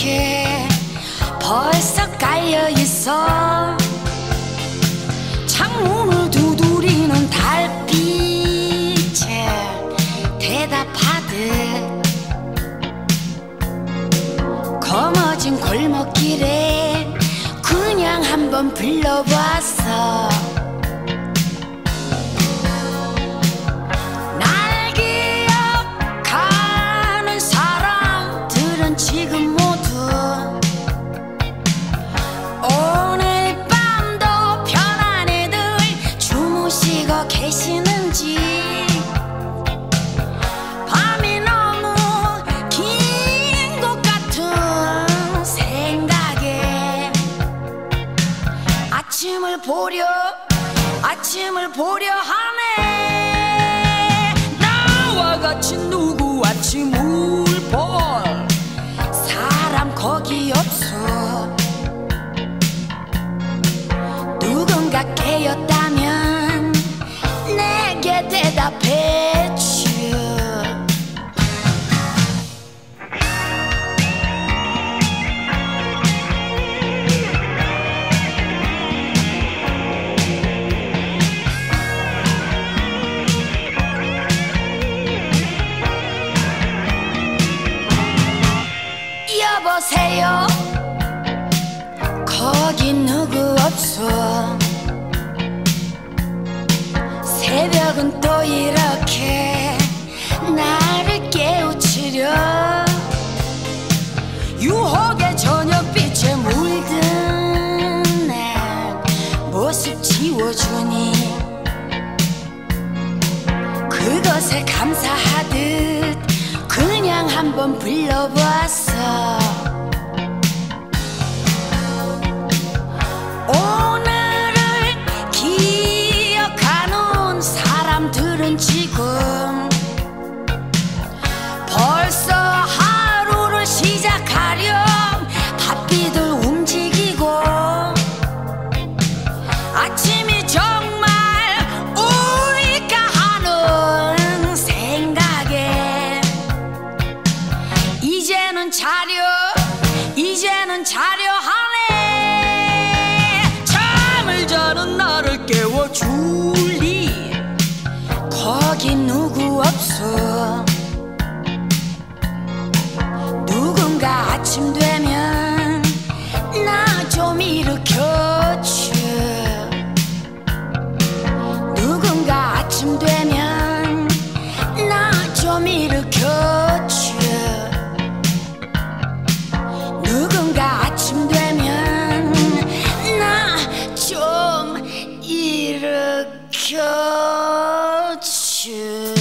이렇게 벌써 깔려있어. 창문을 두드리는 달빛에 대답하듯 거머진 골목길에 그냥 한번 불러봤어. 날 기억하는 사람들은 지금 모두 오늘 밤도 편안히들 주무시고 계시는지. 밤이 너무 긴 것 같은 생각에 아침을 보려 하네. 나와 같이 누구 아침을 볼 사람 거기 없어. 누군가 깨었다면 내게 대답해줘. 여보세요, 거기 누구 없어. 새벽은 또 이렇게 나를 깨우치려. 유혹의 저녁빛에 물든 내 모습 지워주니 그것에 감사하듯 그냥 한번 불러보았어. 오늘을 기억하는 사람들은 지금 벌써 하루를 시작하렴 바삐들 움직이고. 아침이 정말 올까 하는 생각에 이제는 자려 하네. 잠을 자는 나를 깨워줄리 거기 누구 없어. 누군가 아침 되면 나 좀 일으켜줘. 누군가 아침 되면 나 좀 일으켜줘. 누군가 아침 되면 나 좀 일으켜줘.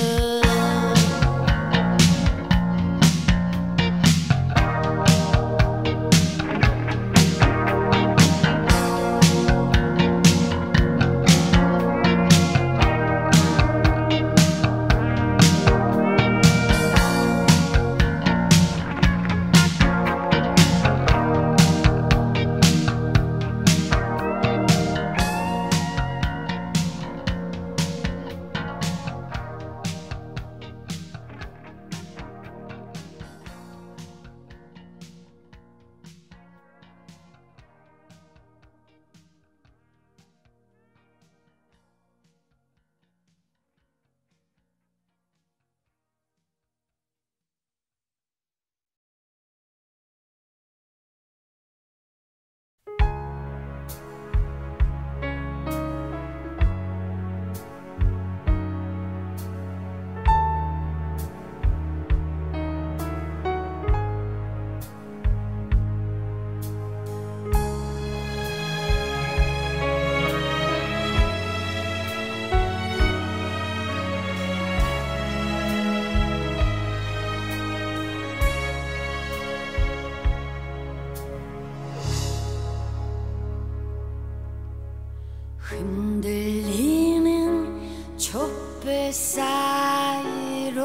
흔들리는 촛불 사이로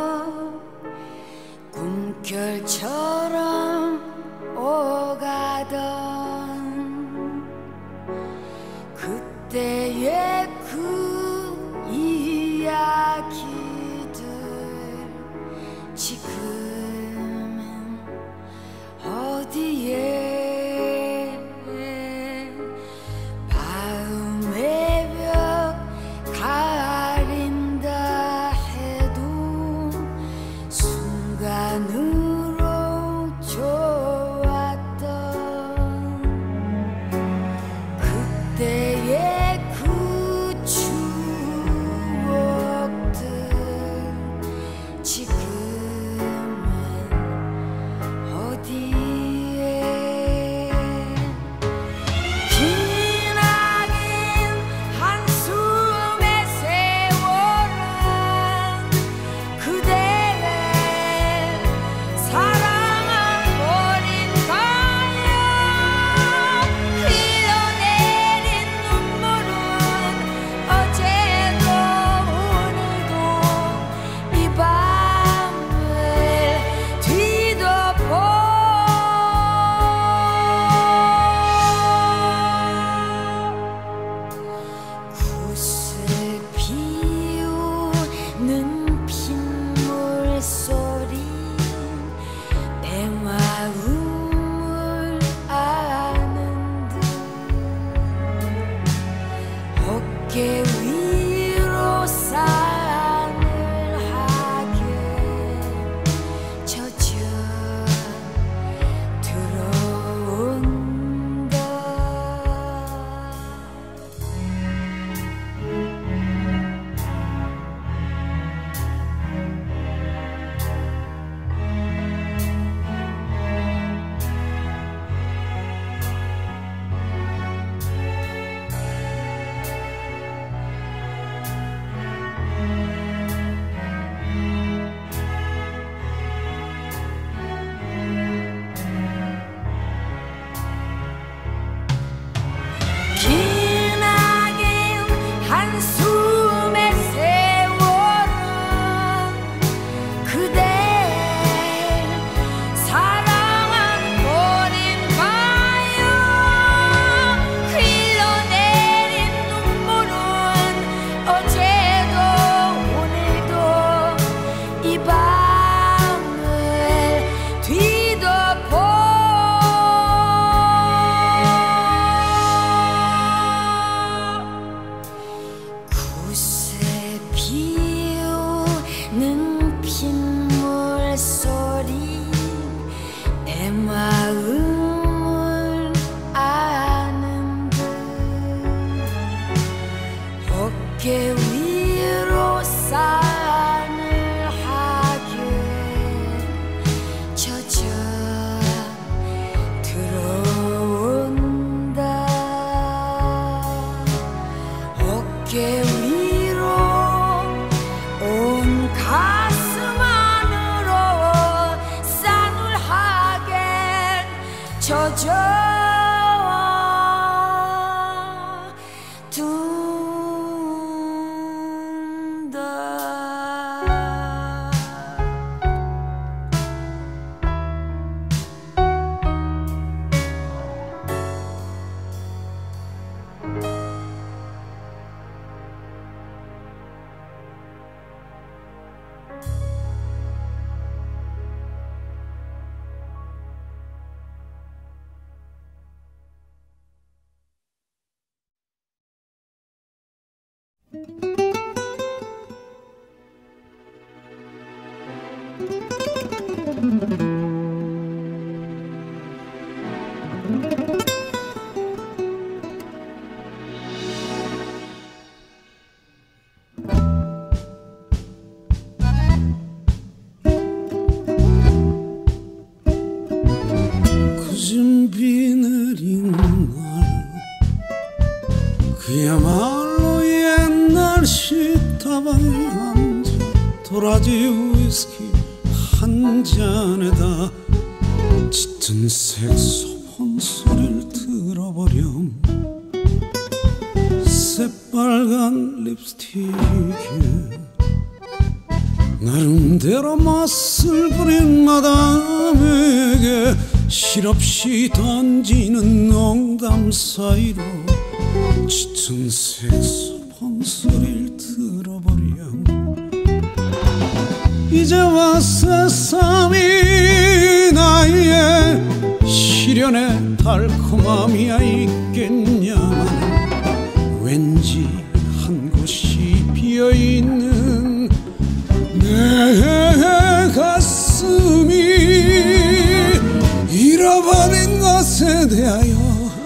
꿈결처럼 오가던 그때의 그 이야기들 지금은 이 밤을 뒤덮어 구세 피우는 빗물 소리 내 마음을 아는 듯 어깨 위로 산을 하게 젖어 들어온다 어깨 위로 온 가슴 안으로 산을 하게 젖어 굳은 비 내린 날 그야말로 옛날 식탁방에 앉아 도라지 위스키 한 잔에다 짙은 색소폰 소리를 들어보렴 새빨간 립스틱에 나름대로 맛을 부린 마담에게 실없이 던지는 농담 사이로 짙은 색소폰 소리를 들어보렴 이제와 새삼이 나의 시련의 달콤함이야 있겠냐만 왠지 한 곳이 비어있는 내 가슴이 잃어버린 것에 대하여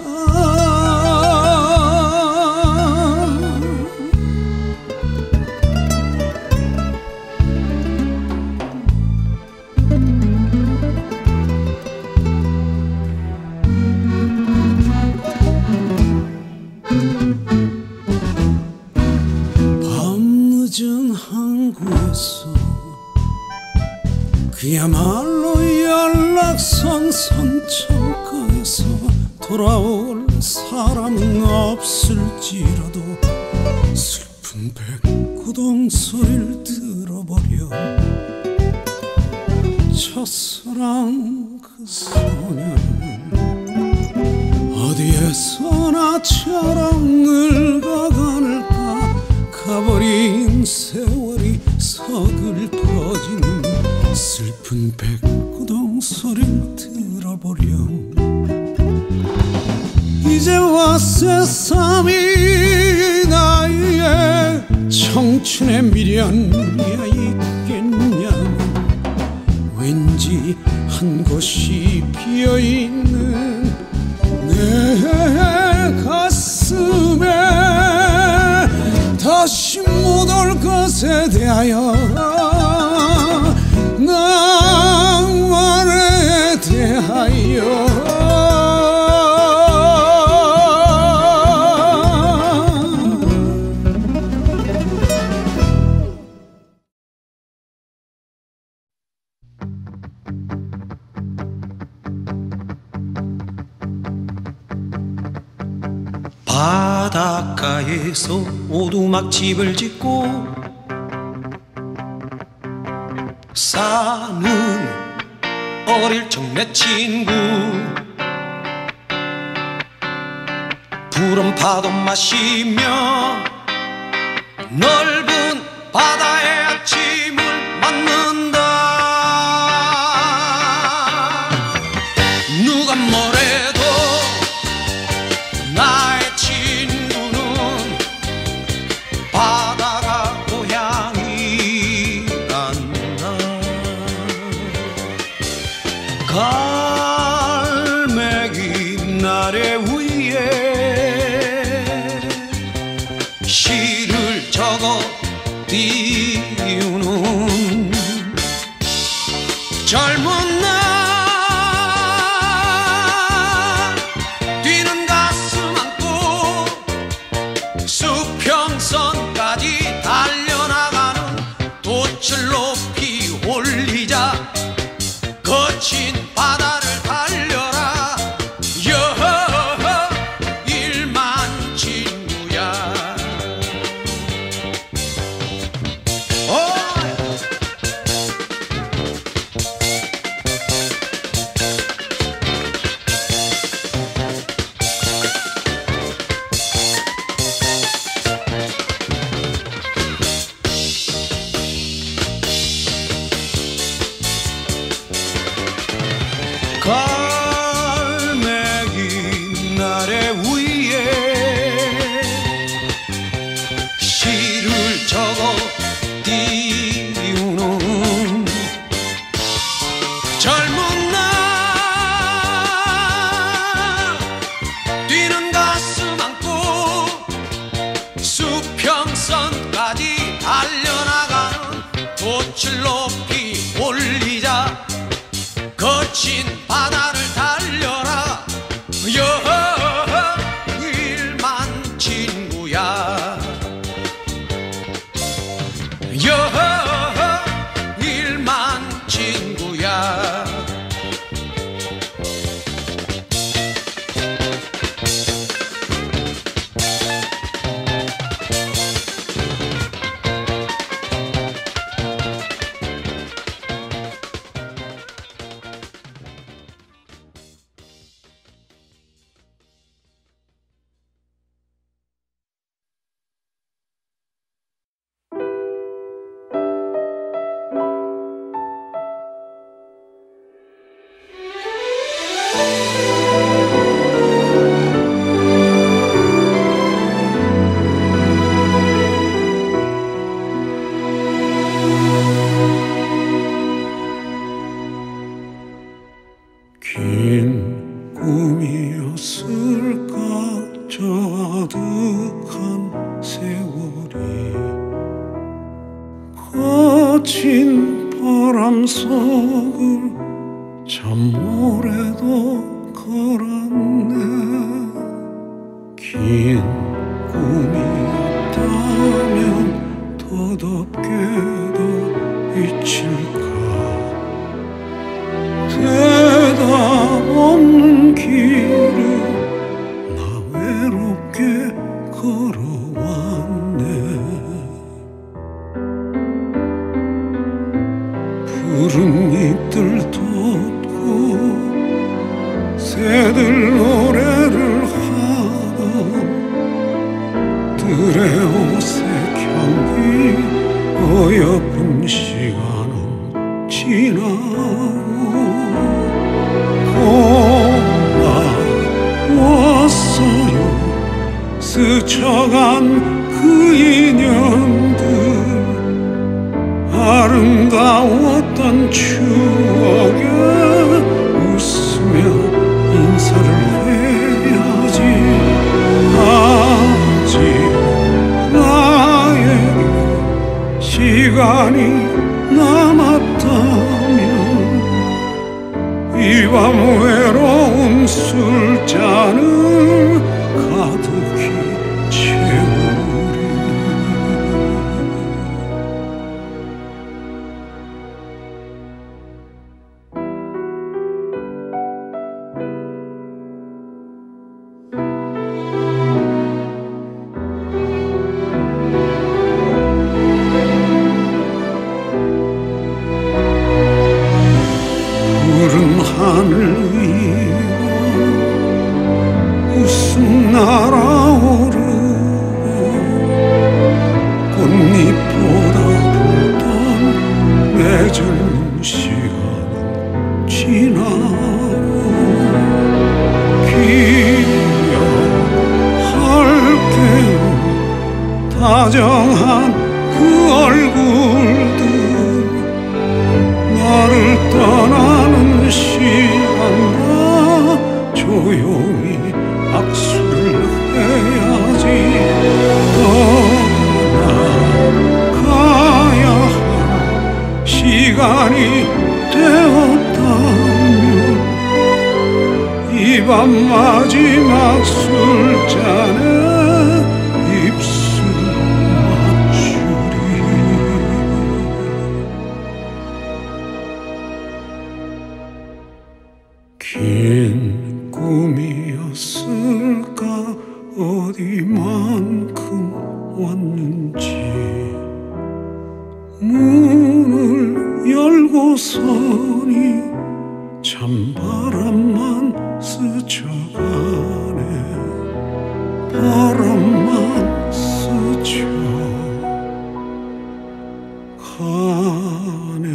밤늦은 항구에서 그야말로 연락선 선창가에서 돌아올 사람은 없을지라도 슬픈 백구동 소리를 들어보렴 첫사랑 그 소녀는 어디에서 나처럼 늙어가는가 가버린 세월이 서글퍼지는 슬픈 백구동 소리를 들어보렴 이제와 새삼이 나의 청춘의 미련이야 있겠냐만 왠지 한 곳이 비어있는 내 가슴에 다시 못 올 것에 대하여 낭만에 대하여 바닷가에서 오두막집을 짓고 사는 어릴 적 내 친구 푸른 파도 마시며 넓은 바다의 아침을 맞는 갈매기 나래 위에 시를 적어 띄우는 젊은 날 뛰는 가슴 안고 수평선까지 달려나가는 돛을 높이 올리자 거친 바다를 달려라 여허 일만 친구야. 갈매기 나래 위에 시를 적어 띄우는 젊은 날 뛰는 가슴 안고 수평선까지 달려나가는 돛을 높이 올리자 거친 바다를 달려라 여허 일만 친구야. 여허 일만 친구야. 긴 꿈이었을까 저 아득한 세월이 거친 바람 속을 참 오래도 걸었네. 긴 꿈이었다면 더 덥게도 잊힐까. 대답 없는 길을 나 외롭게 걸어왔네. 푸른 잎들 돋고 새들 노래를 하던 들의 옷에 향기 어여쁜 시간은 지나고 돌아왔어요. 스쳐간 그 인연들 아름다웠던 추억에 웃으며 인사를 해야지. 아직 나에게 시간이 남았다면 이 밤 외로운 술잔을 가득히 채우리. 하늘 위로 웃음 날아 시간이 되었다면 이 밤 마지막 술잔에 입술 맞추리. 긴 꿈이었을까 어디만큼 왔는지 문을 열고서니 찬바람만 스쳐가네. 바람만 스쳐가네.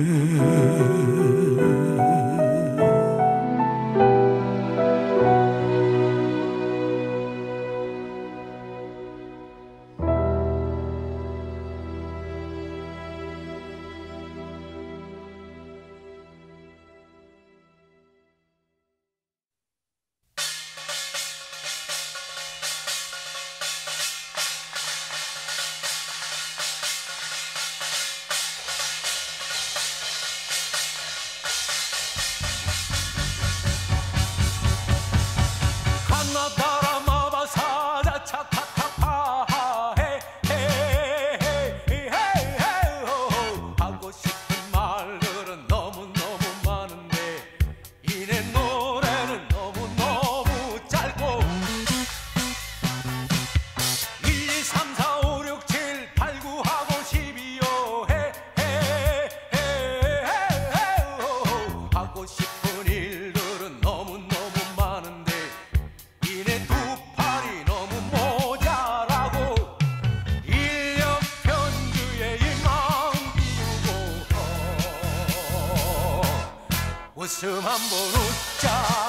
웃음 한번 웃자.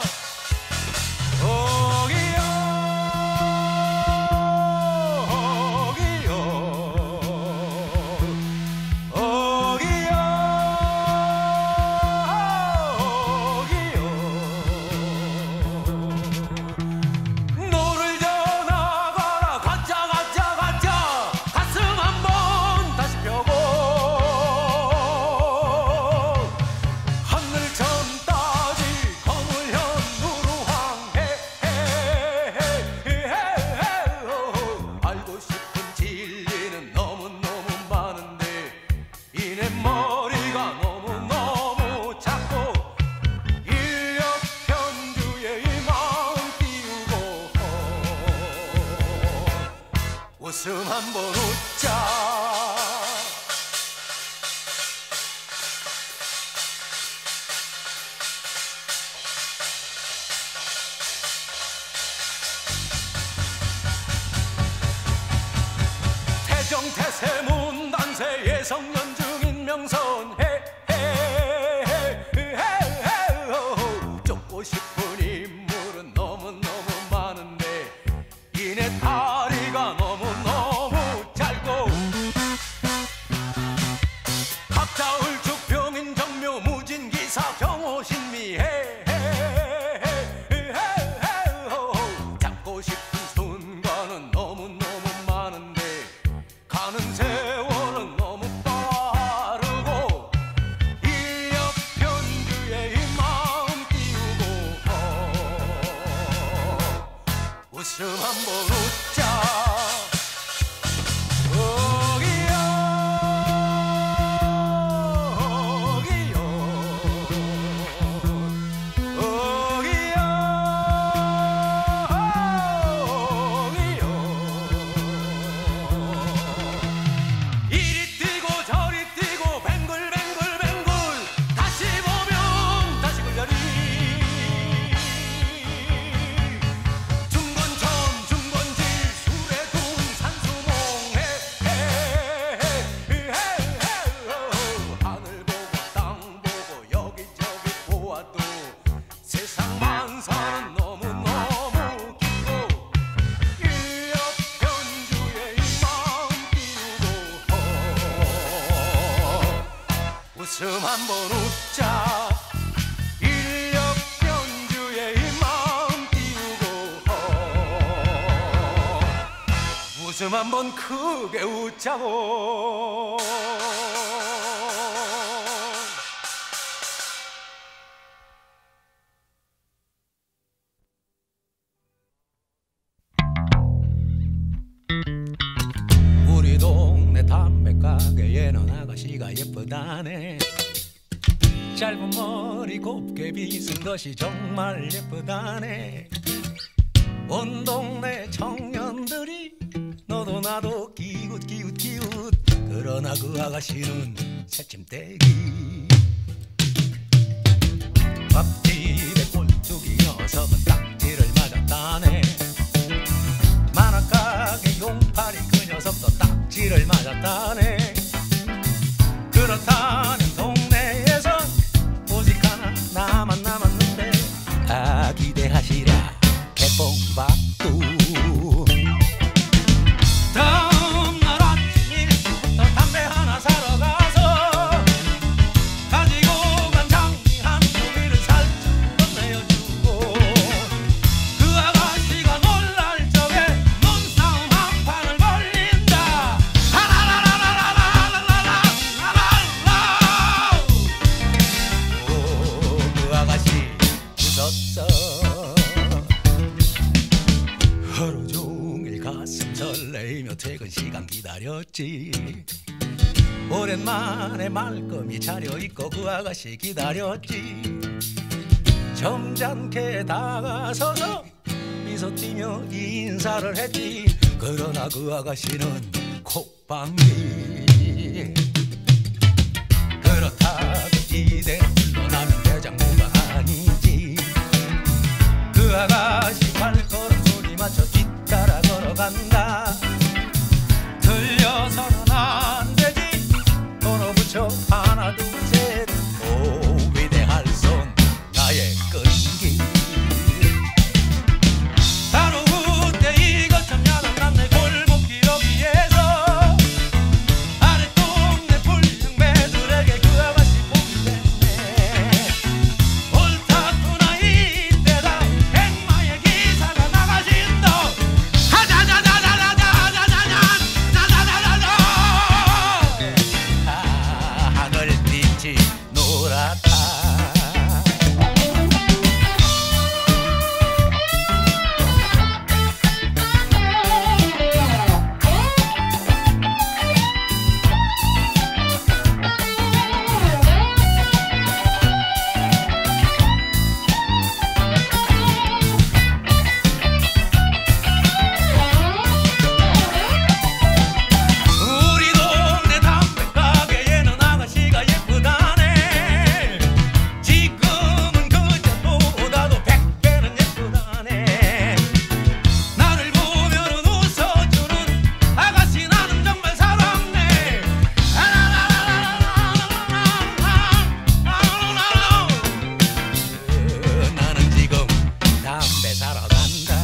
웃음 한번 웃자. 태정태세 문단세 예성연중 인명선 쫓고 싶은 인물은 너무너무 많은데 이내 다리가 너무너무 짧고 갑자을 죽병인 정묘 무진기사 경호신미해 잡고 싶은 순간은 너무너무 많은데 가는 세월은 너무 빠르고 인력 편주에 이 마음 띄우고 웃음 한번 웃자. 웃음 한번 웃자. 인력 편주에 이 마음 띄우고 웃음 한번 크게 웃자고. 예쁘다네. 짧은 머리 곱게 빗은 것이 정말 예쁘다네. 온 동네 청년들이 너도 나도 기웃기웃기웃. 그러나 그 아가씨는 새침대기. 밥집에 꼴뚜기 녀석은 딱지를 맞았다네. 만화가게 용팔이 그 녀석도 딱지를 맞았다네. 그렇다면 동네에선 오직 하나 나만 남았는데, 아 기대하시라 개봉박두. 다음날 아침 일찍부터 담배 하나 사러 가서 가지고 간 장미 한 송이를 살짝 건네어주고, 그 아가씨가 놀랄 적에 눈싸움 한 판을 벌린다. 그 아가씨 웃었어. 하루 종일 가슴 설레이며 퇴근 시간 기다렸지. 오랜만에 말끔히 차려입고 그 아가씨 기다렸지. 점잖게 다가서서 미소 띠며 인사를 했지. 그러나 그 아가씨는 콧방귀. 그렇다고 이대로 물러나면 대장부가 아니지. 그 아가씨 발걸음 소리 맞춰 뒤따라 걸어간다. 들려서는 안 되지. 번호 붙여 하나 둘 셋. 오 위대할 손 나의 끈기. 바로 그때 이것참 야단 났네. 골목길 어귀에서 아랫동네 불량배들에게 그 아가씨 보기 됐네. 옳다구나 이때다 백마의 기사가 나가신다. 하늘빛이 노랗다. 우리 동네 담배 가게에는 아가씨가 예쁘다네. 지금은 그전보다도 100배는 예쁘다네. 나를 보면은 웃어주는 아가씨 나는 정말 사랑네. 나는 지금 담배 사러 간다.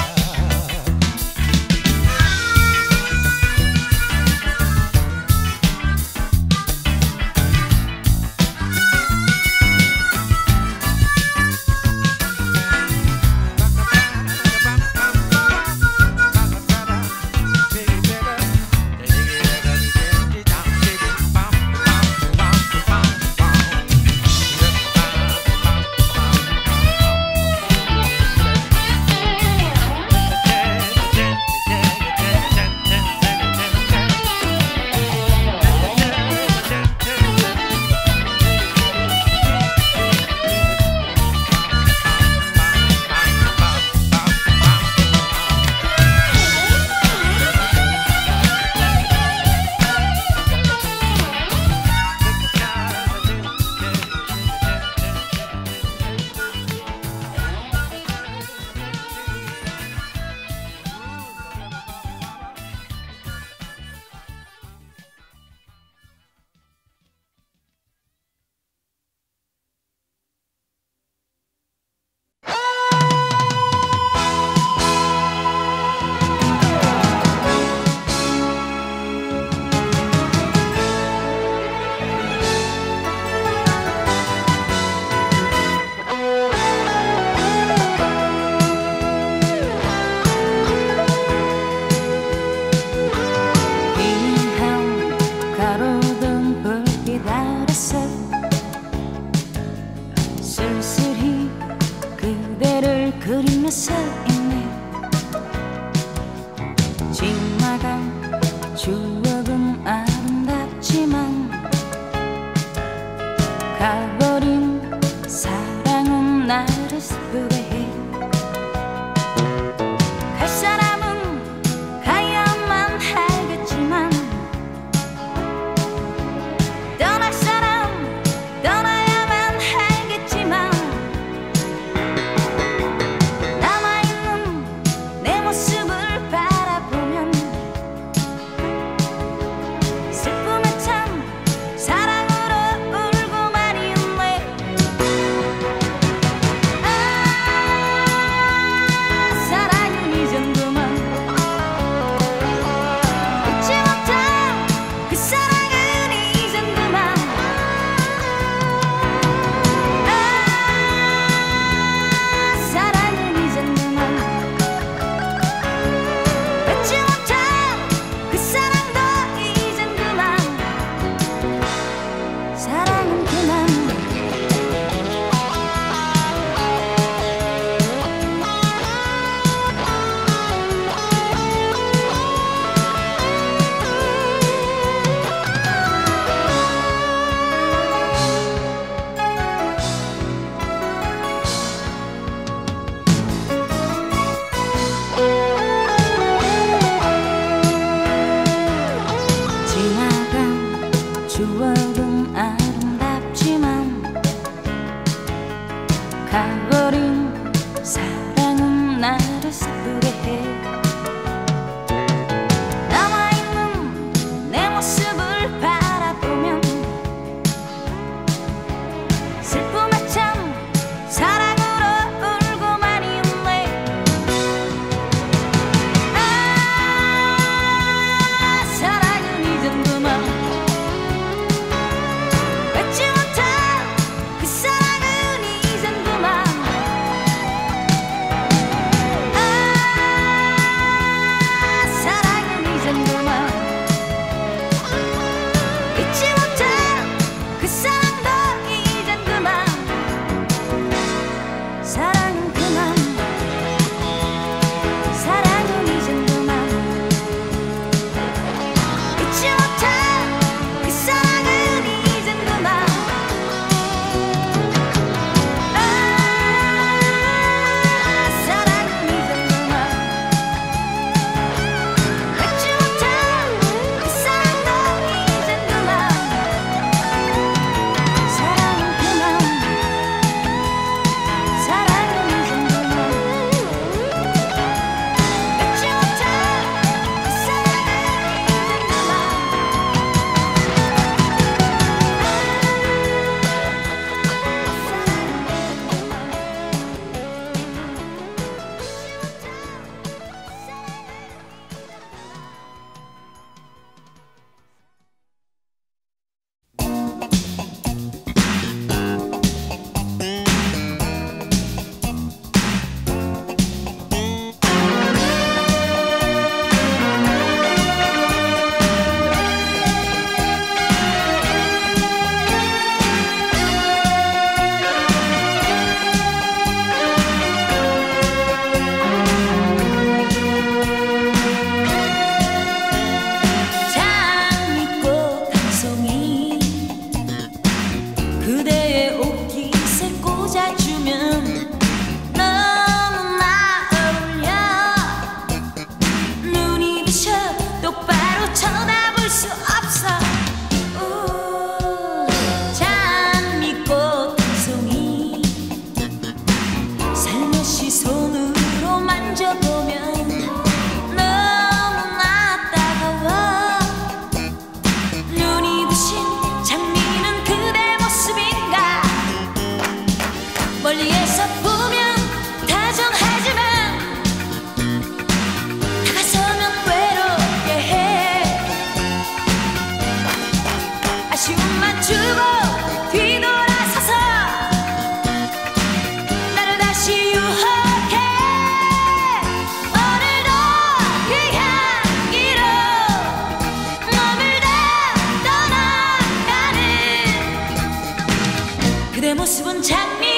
가로등 불빛 아래서 쓸쓸히 그대를 그리며 서 있네. 지나간 추억은 아름답지만 가버린 사랑은 나를 슬프게 해. 갈 사람은 가야만 하겠지만 떠날 사람 떠나야만 하겠지만 남아있는 내 모습을 바라보면 슬픔에 참 사랑으로 울고만이 있네. 사랑은 이 정도만 잊지 못한 그 사랑은 이 정도만 사랑은 이 정도만 잊지 못한 그 사랑도 이 정도만 사랑은 그만. 지나간 추억은 아름답지만 가버린 사랑은 나를 슬프게 해. 남아있는 내 모습을 바라보면 슬픔에 참 사랑으로 울고만이 있네. 사랑은 이 정도만 잊지 못한 그 사랑은 이 정도만 사랑은 이 정도만 잊지 못한 그 사랑도 이 정도만 사랑은 그만. 사랑은 이 정도만 잊지 못한 그 사랑은 이 정도만 사랑은 이 정도만 잊지 못한 그 사랑도 이 정도만 사랑은 그만. 사랑은 이 정도만 잊지 못한 그 사랑은 이 정도만 장미꽃 한 송이 그대의 옷깃에 꽂아주면 너무나 어울려. 눈이 부셔 똑바로 쳐다볼 수 없어. 장미꽃 한 송이 살며시 손으로 만져보면 너무나 따가워. 눈이 부신 장미는 그대 모습인가. 멀리에서 보면 다정하지만 다가서면 외롭게 해. 아쉬움만 주고 뒤돌아서서 나를 다시 유혹해. 오늘도 그 향기로 머물다 떠나가는 그대 모습은 장미.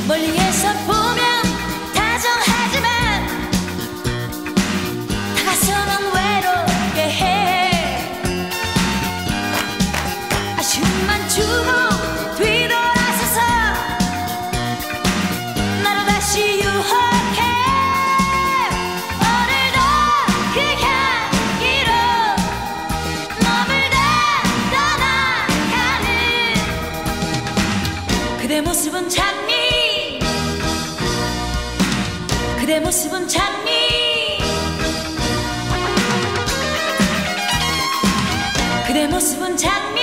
멀리에서 보면 다정하지만 다가서는 외롭게 해. 아쉬움만 주고 뒤돌아서서 나로 다시 유혹해. 오늘도 그 향기로 머물다 떠나가는 그대 모습은 장미, 그대 모습은 장미, 그대 모습은 장미.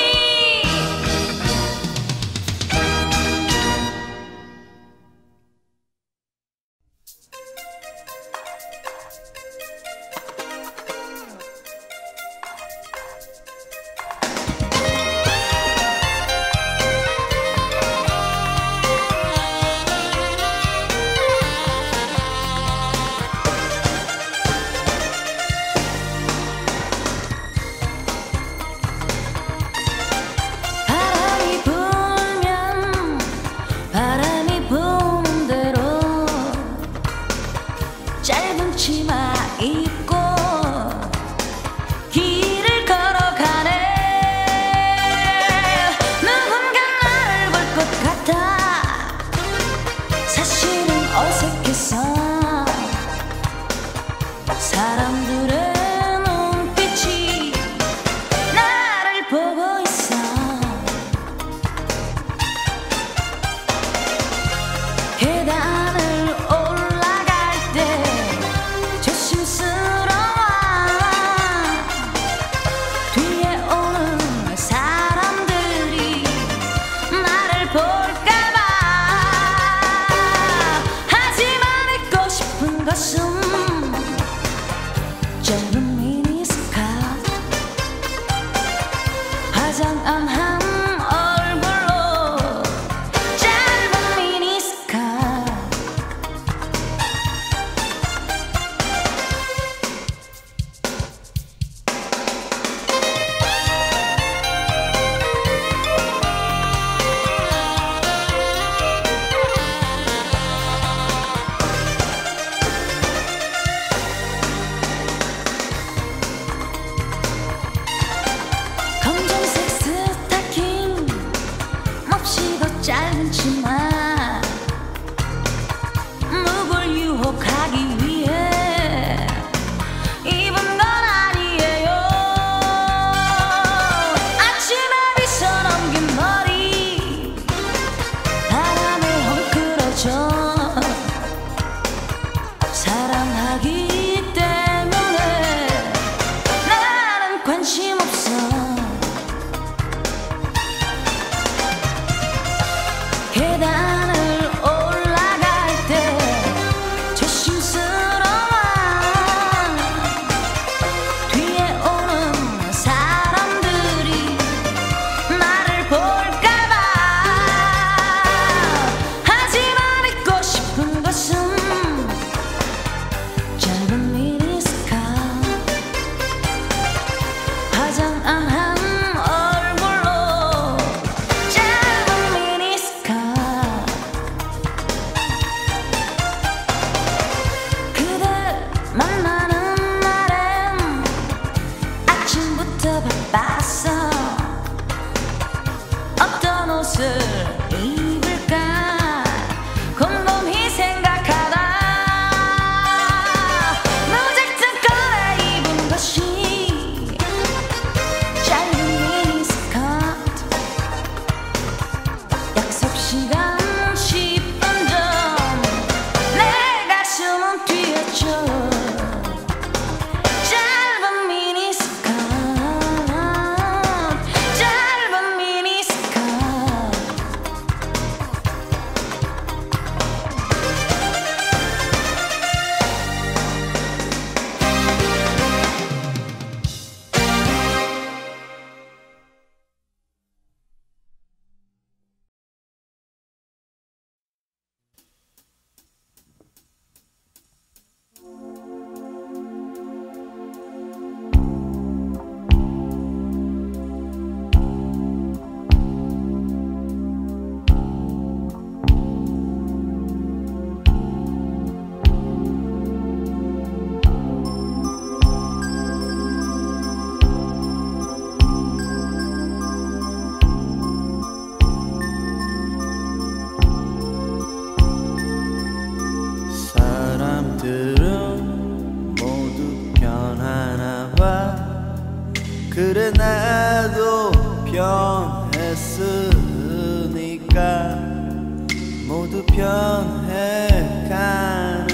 변해가는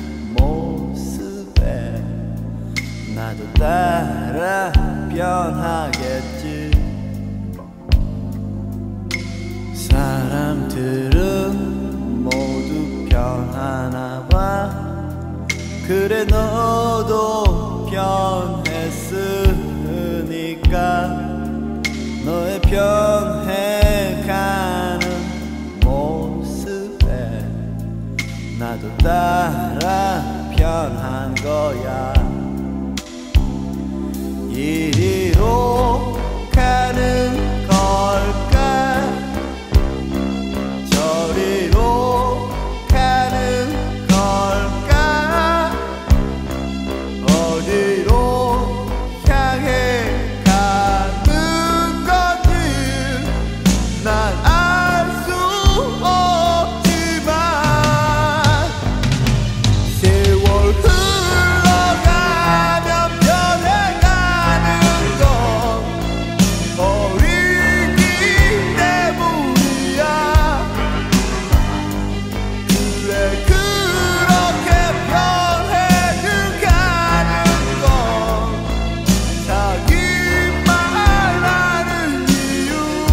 모습에 나도 따라 변하겠지. 사람들은 모두 변하나 봐. 그래 너도 변했으니까 너의 변해가는 모습에 나도 따라 변한 거야. 이리로 가는 걸까 저리로 가는 걸까 어디로 향해 가는 건지 난 알 수 없지만 세월 흘러가면 변해가는 건 버리기 때문이야. 그래 그렇게 변해가는 건 자기만 아는 이유.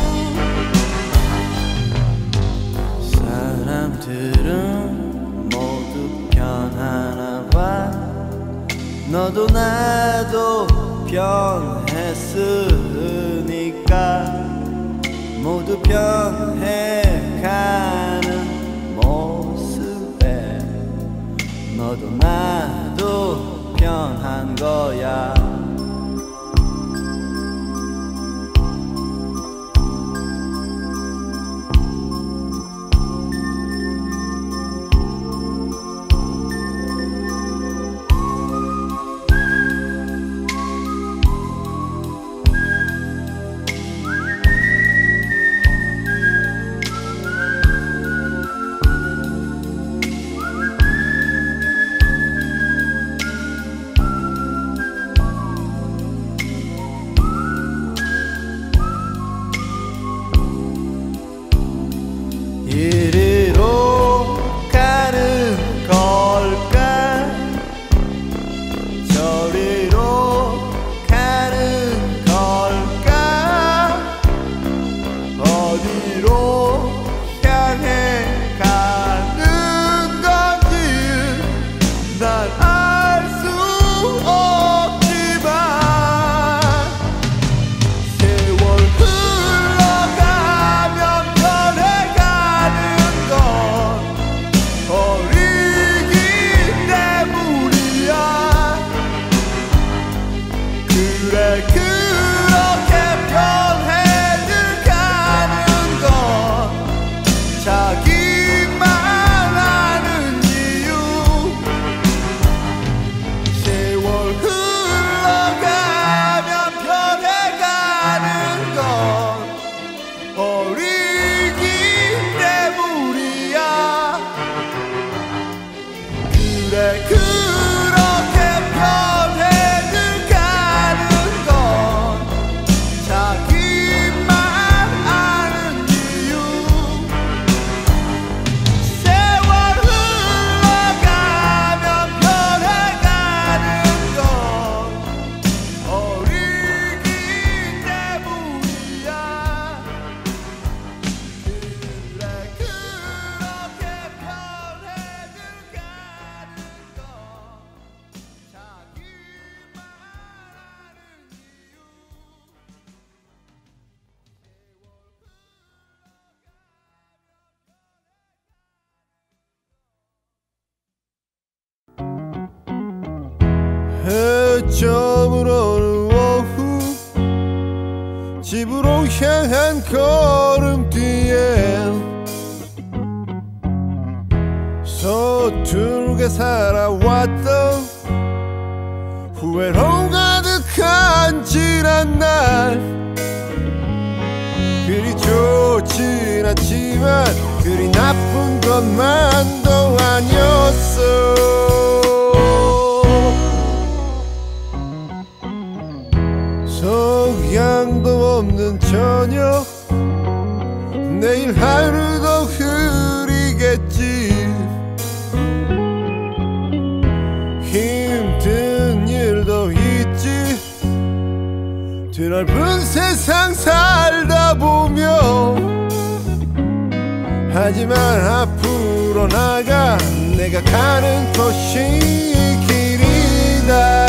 사람들은 모두 변하나 봐. 너도 나도 변했으니까 모두 변해가는 모습에 너도 나도 변한 거야. 이리로 가는 걸까 저리로 가는 걸까 어디로 향해 가는 건지 난 알 수 없지만 세월 흘러가면 변해가는 건 버리기 때문이야. 그래 그렇게 변해가는 건 자기만 아는 이유. 세월 흘러가면 변해가는 건 버리기 때문이야. 그래 그렇게 변해가는 건 자기만 아는 이유. 세월 흘러가면 변해가는 건 버리기 때문이야. 그래 그렇게 변해가는 건 자기만 아는 이유. 해점으로는 오후 집으로 향한 걸음뒤에 서툴게 살아왔던 후회로 가득한 지난 날. 그리 좋진 않지만 그리 나쁜 것만도 아니었어. 성향도 없는 저녁 내일 하루도 흐리겠지. 항상 살다 보면 하지만 앞으로 나가 내가 가는 곳이 길이다.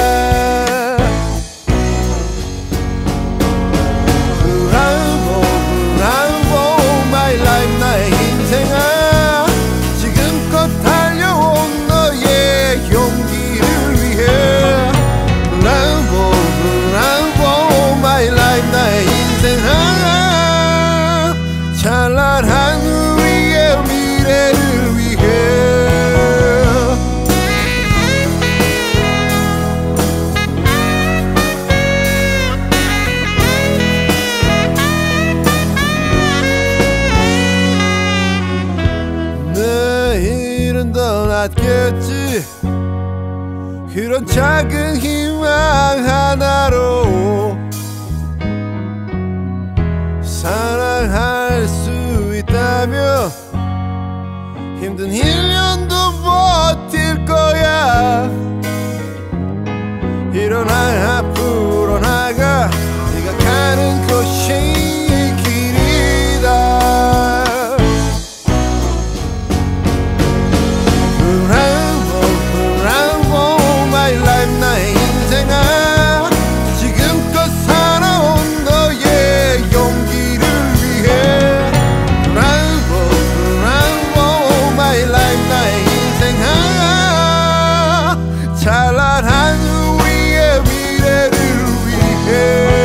브라보 my life 나의 인생아 지금껏 달려온 너의 용기를 위해 브라보 my life 나의 인생아 찬란한 우리의 미래를 위해 내일은 더 낫겠지 그런 작은 희망 하나로 사랑할 수 있다면 힘든 1년도 버틸 거야. 일어나 앞으로 나가 네가 가는 곳이 길이다. 브라보 my life 나의 인생아 지금껏 살아온 너의 용기를 위해 브라보 my life 나의 인생아 찬란한 우리의 미래를 위해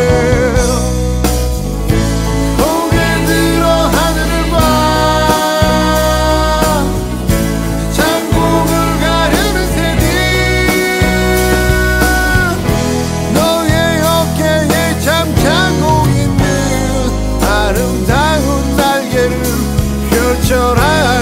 고개 들어 하늘을 봐 창공을 가르는 새들 너의 어깨에 잠자고 있는 아름다운 날개를 펼쳐라.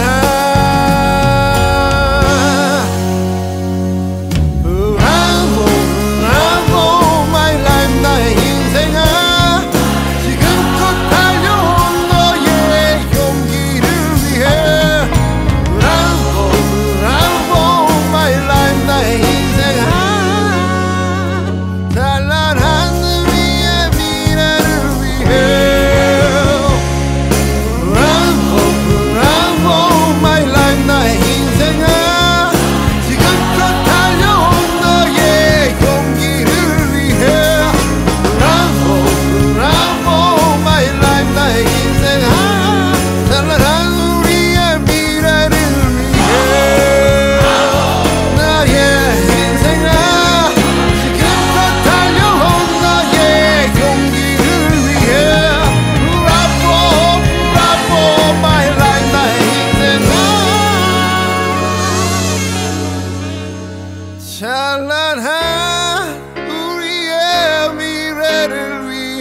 찬란한 우리의 미래를 위해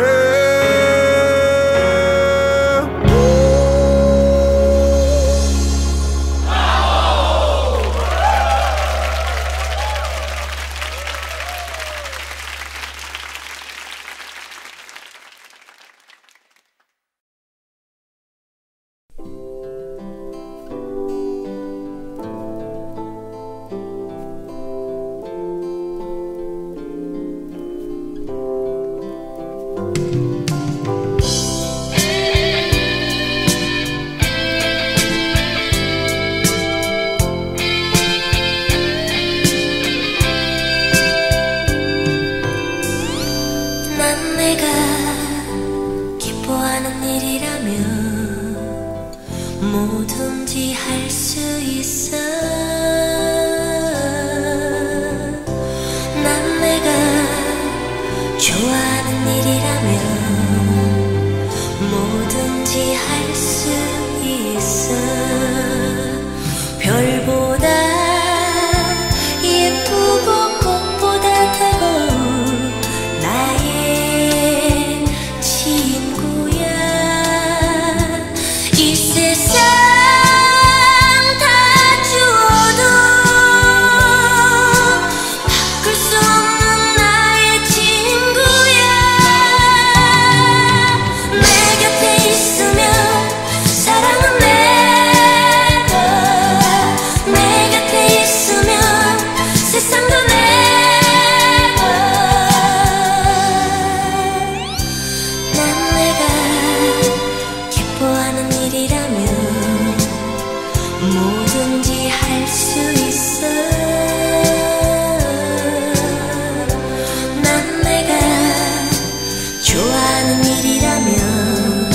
난 내가 기뻐하는 일이라면 뭐든지 할 수 있어. 난 내가 좋아하는 일이라면 뭐든지 할 수 있어. 별보다 예쁘고 꽃보다 따가운 나의 친구야. 이 세상 다 주어도 바꿀 수 없는 나의 친구야. 뭐든지 할 수 있어. 난 내가 좋아하는 일이라면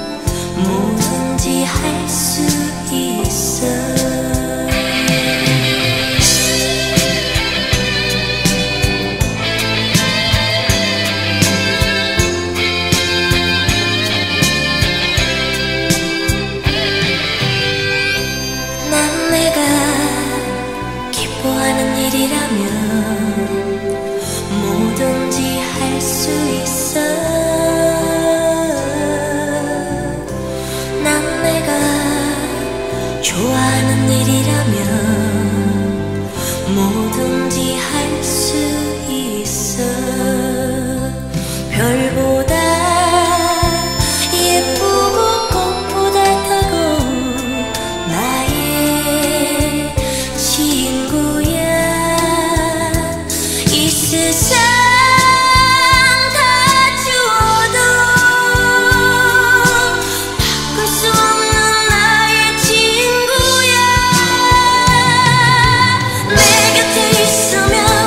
뭐든지 할 수 있어. 난 내가 기뻐하는 일이라면 뭐든지 할 수 있어. 난 내가 좋아하는 일이라면 뭐든지 할 수 있어. 별보다 예쁘고 꽃보다 타고 나의 친구야. 이 세상 다 주어도 바꿀 수 없는 나의 친구야. 내 곁에 있으면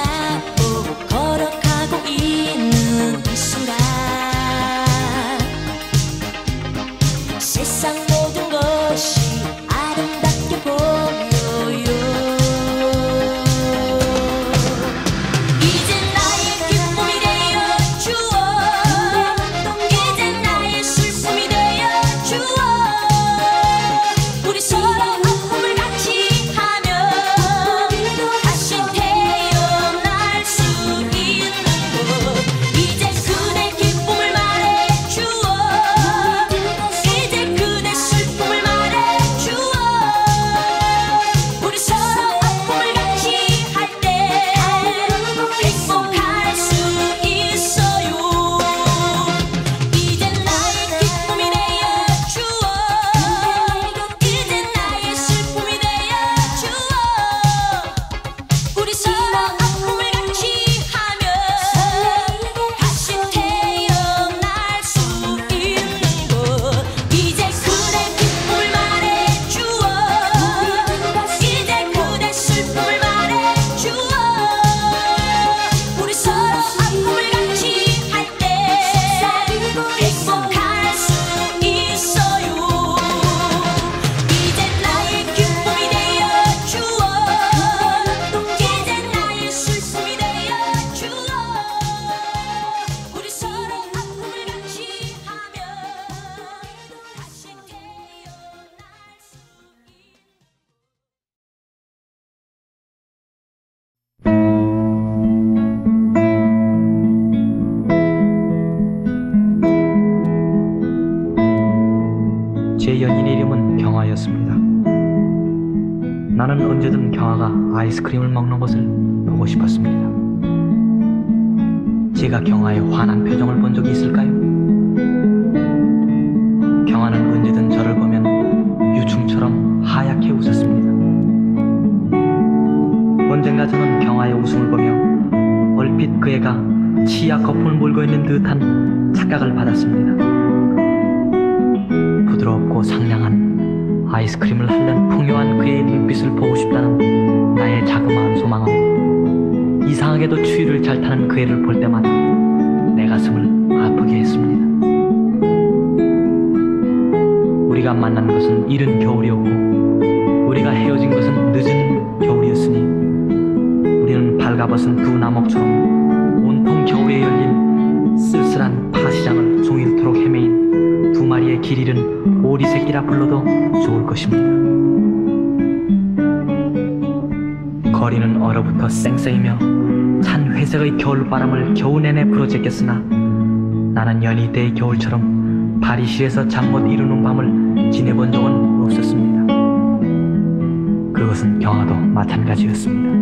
잡고 걸어가고 있는 이 순간 세상 모든 것이 아름답게 보여요. 이제 나의 기쁨이 되어 주어 이제 나의 슬픔이 되어 주어 우리 서로 아픔을 같이 하며 다시 태어날 수 있는 곳 이제 그대 기쁨을 말해 주어 이제 그대 슬픔을 말해 주어 우리 서로 아픔을 같이 할 때 행복할 수 있어요. 이제 나의 기쁨이 되어 주어 이제 나의 슬픔이 되어 주어 우리 서로 아픔을 같이 하며 다시 태어날 수 있는 곳 이제 그대 기쁨을 말해 주어 이제 그대 슬픔을 말해 주어 우리 서로 아픔을 같이 할 때 행복할 수 있어요. 이제 나의 기쁨이 되어 주어 이제 나의 슬픔이 되어 주어 우리 서로 아픔을 같이 하며 다시 태어날 수 제 연인의 이름은 경아였습니다. 나는 언제든 경아가 아이스크림을 먹는 것을 보고 싶었습니다. 제가 경아의 환한 표정을 본 적이 있을까요? 경아는 언제든 저를 보면 유충처럼 하얗게 웃었습니다. 언젠가 저는 경아의 웃음을 보며 얼핏 그 애가 치약 거품을 몰고 있는 듯한 착각을 받았습니다. 부드럽고 상냥한 아이스크림을 핥는 풍요한 그의 눈빛을 보고 싶다는 나의 자그마한 소망은 이상하게도 추위를 잘 타는 그 애를 볼 때마다 내 가슴을 아프게 했습니다. 우리가 만난 것은 이른 겨울이었고 우리가 헤어진 것은 늦은 겨울이었으니 우리는 발가벗은 두 나목처럼 온통 겨울에 열린 쓸쓸한 파시장을 종일토록 헤매인 두 마리의 길 잃은 오리 새끼라 불러도 좋을 것입니다. 거리는 얼어붙어 쌩쌩이며 찬 회색의 겨울바람을 겨우 내내 불어제꼈으나 나는 연희대의 겨울처럼 발이실에서 잠 못 이루는 밤을 지내본 적은 없었습니다. 그것은 경아도 마찬가지였습니다.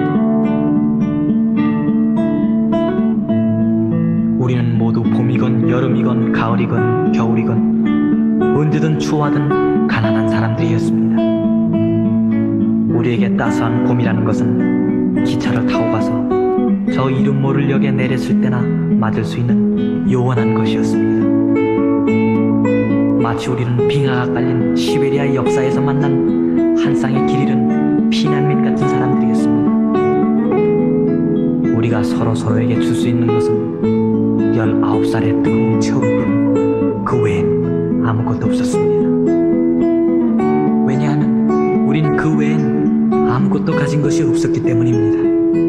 우리는 모두 봄이건 여름이건 가을이건 겨울이건 언제든 추워하던 가난한 사람들이었습니다. 우리에게 따스한 봄이라는 것은 기차를 타고 가서 저 이름 모를 역에 내렸을 때나 맞을 수 있는 요원한 것이었습니다. 마치 우리는 빙하가 깔린 시베리아의 역사에서 만난 한 쌍의 길 잃은 피난민 같은 사람들이었습니다. 우리가 서로에게 줄 수 있는 것은 19살의 뜨거운 체온뿐 그 외엔 아무것도 없었습니다. 왜냐하면 우린 그 외엔 아무것도 가진 것이 없었기 때문입니다.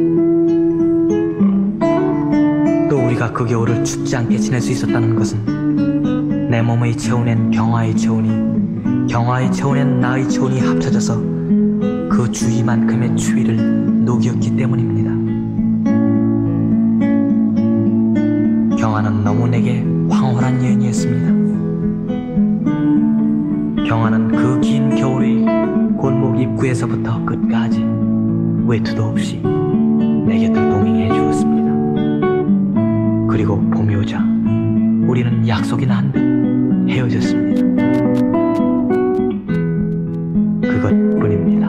또 우리가 그 겨울을 춥지 않게 지낼 수 있었다는 것은 내 몸의 체온엔 경아의 체온이, 경아의 체온엔 나의 체온이 합쳐져서 그 주위만큼의 추위를 녹였기 때문입니다. 경아는 너무 내게 황홀한 여인이었습니다. 경아는 그 긴 겨울의 골목 입구에서부터 끝까지 외투도 없이 내 곁을 동행해 주었습니다. 그리고 봄이 오자 우리는 약속이나 한 듯 헤어졌습니다. 그것뿐입니다.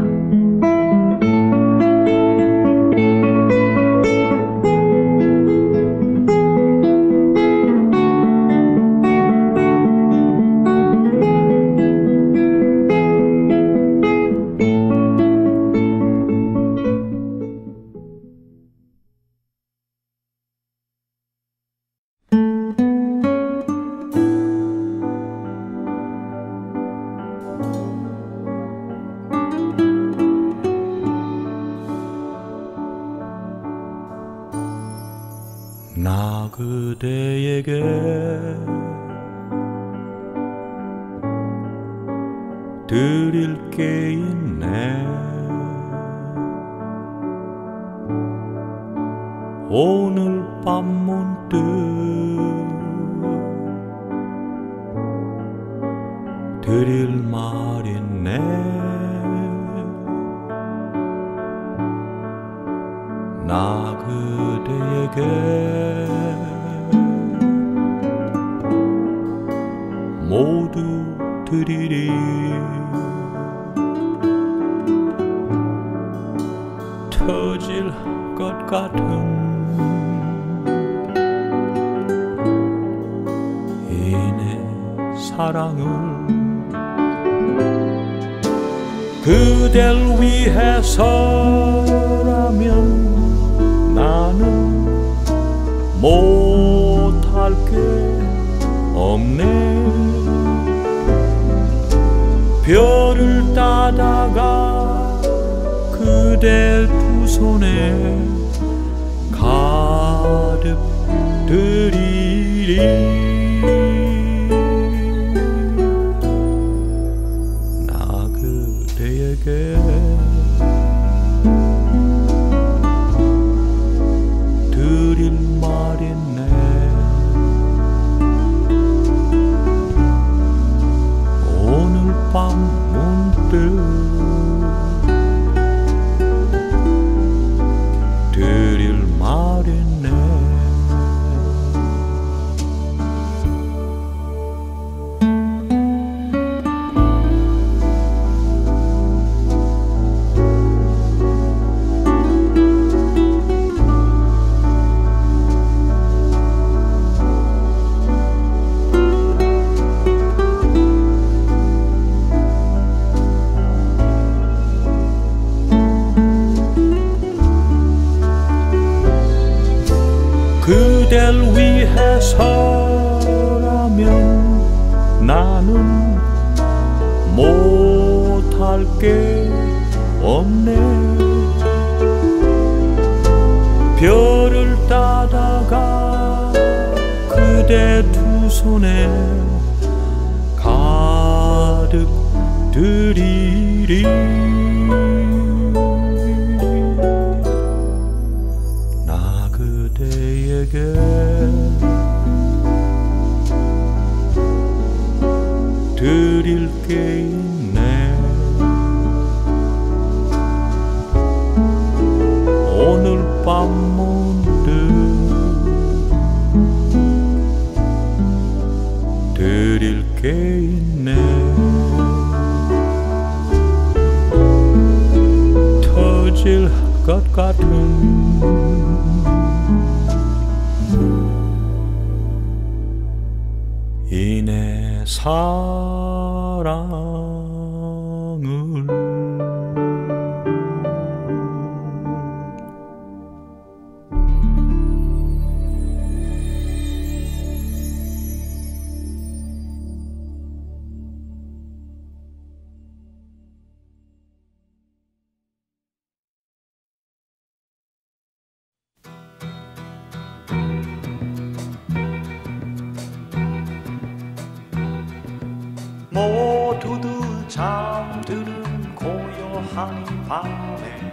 나 그대에게 드릴 게 있네. 오늘 밤 문득 드릴 말 있네. 나 그대에게 모두 드리리. 터질 것 같은 이내 사랑을 그댈 위해서라면 나는 못할 게 없네. 별을 따다가 그대 두 손에 가득 드리리. 나 그대에게 드릴 말 있네. 오늘 밤 문득 드릴 말 있네. 그댈 위해서라면 나는 못할 게 없네. 별을 따다가 그대 두 손에 가득 드리리. 나 그대에게 드릴 게 있네. 오늘 밤 문득 드릴 게 있네. 터질 것 같은 이내 사랑을 모두들 잠드는 고요한 이 밤에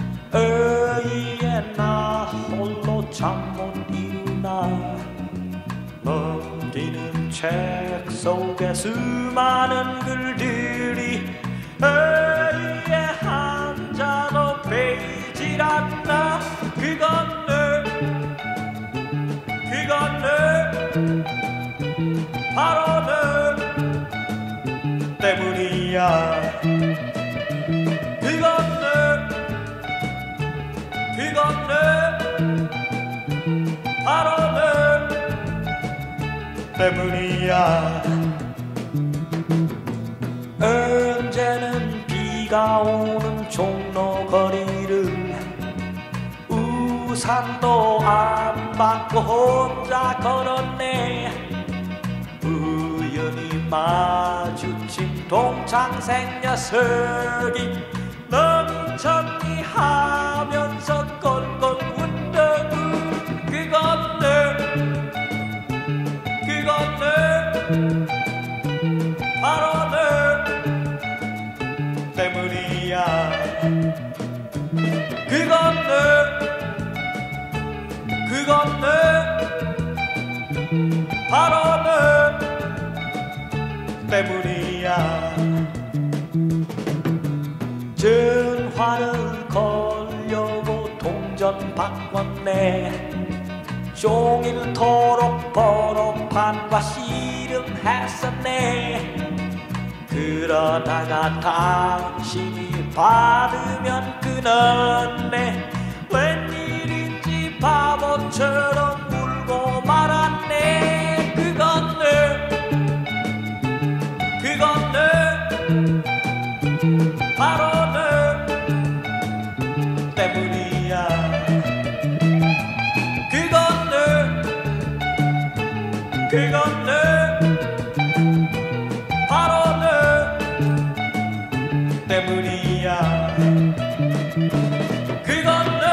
의에 나 홀로 잠 못 이루나. 넘기는 책 속에 수많은 글들이 의에 한자도 베이질 않나. 그건 바로 너 때문이야. 그건 바로 너 때문이야. 언제는 비가 오는 종로 거리를 우산도 안 받고 혼자 걸었네. 우연히 마주친 동창생 녀석이 너무 정리하면서 꼴꼴 웃더군. 그건 때문이야. 그건 내 바로 내 때문이야. 전화를 걸려고 동전 바꿨네. 종일토록 번호판과 씨름했었네. 그러다가 당신이 받으면 끊었네. 웬일인지 바보처럼 울고 말았네. 그건 내 바로 내 때문이야. 그건 내 바로 내 때문이야. 그건 내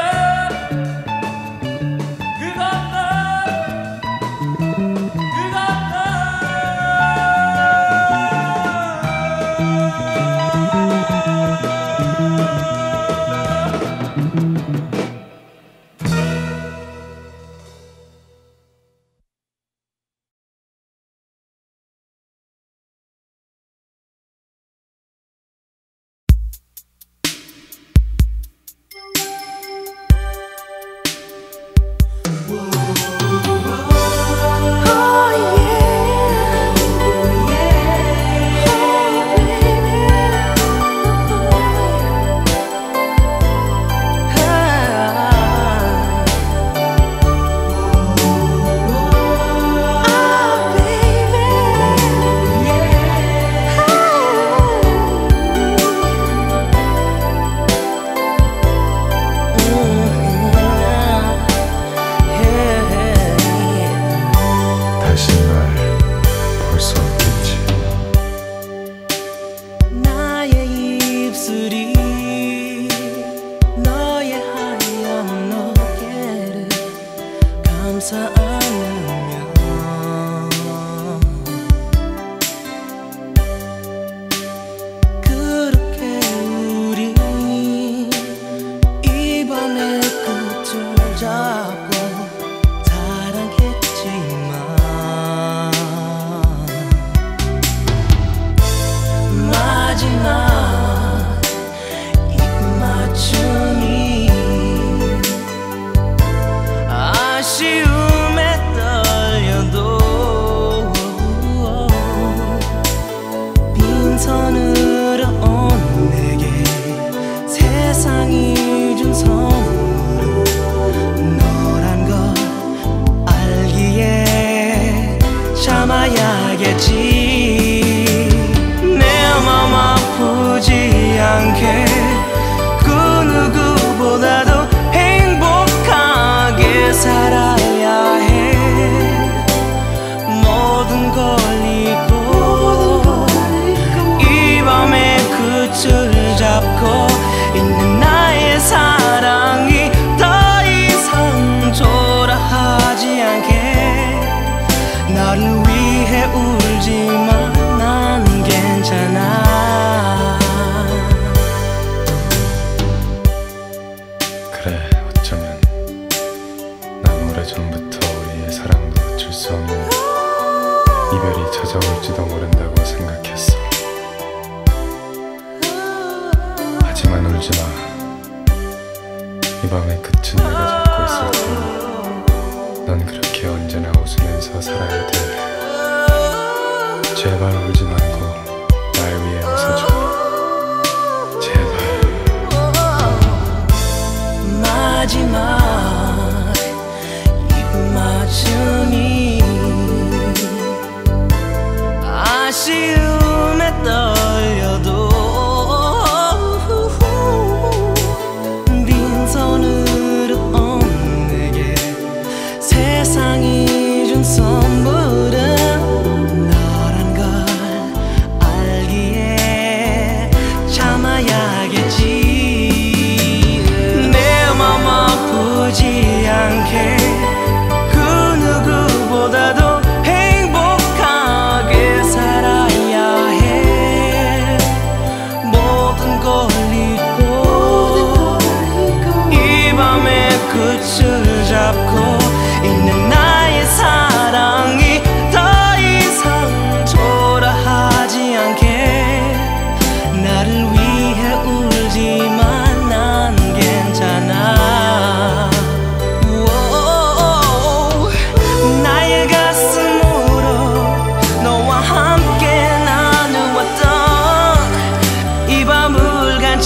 내 맘 아픈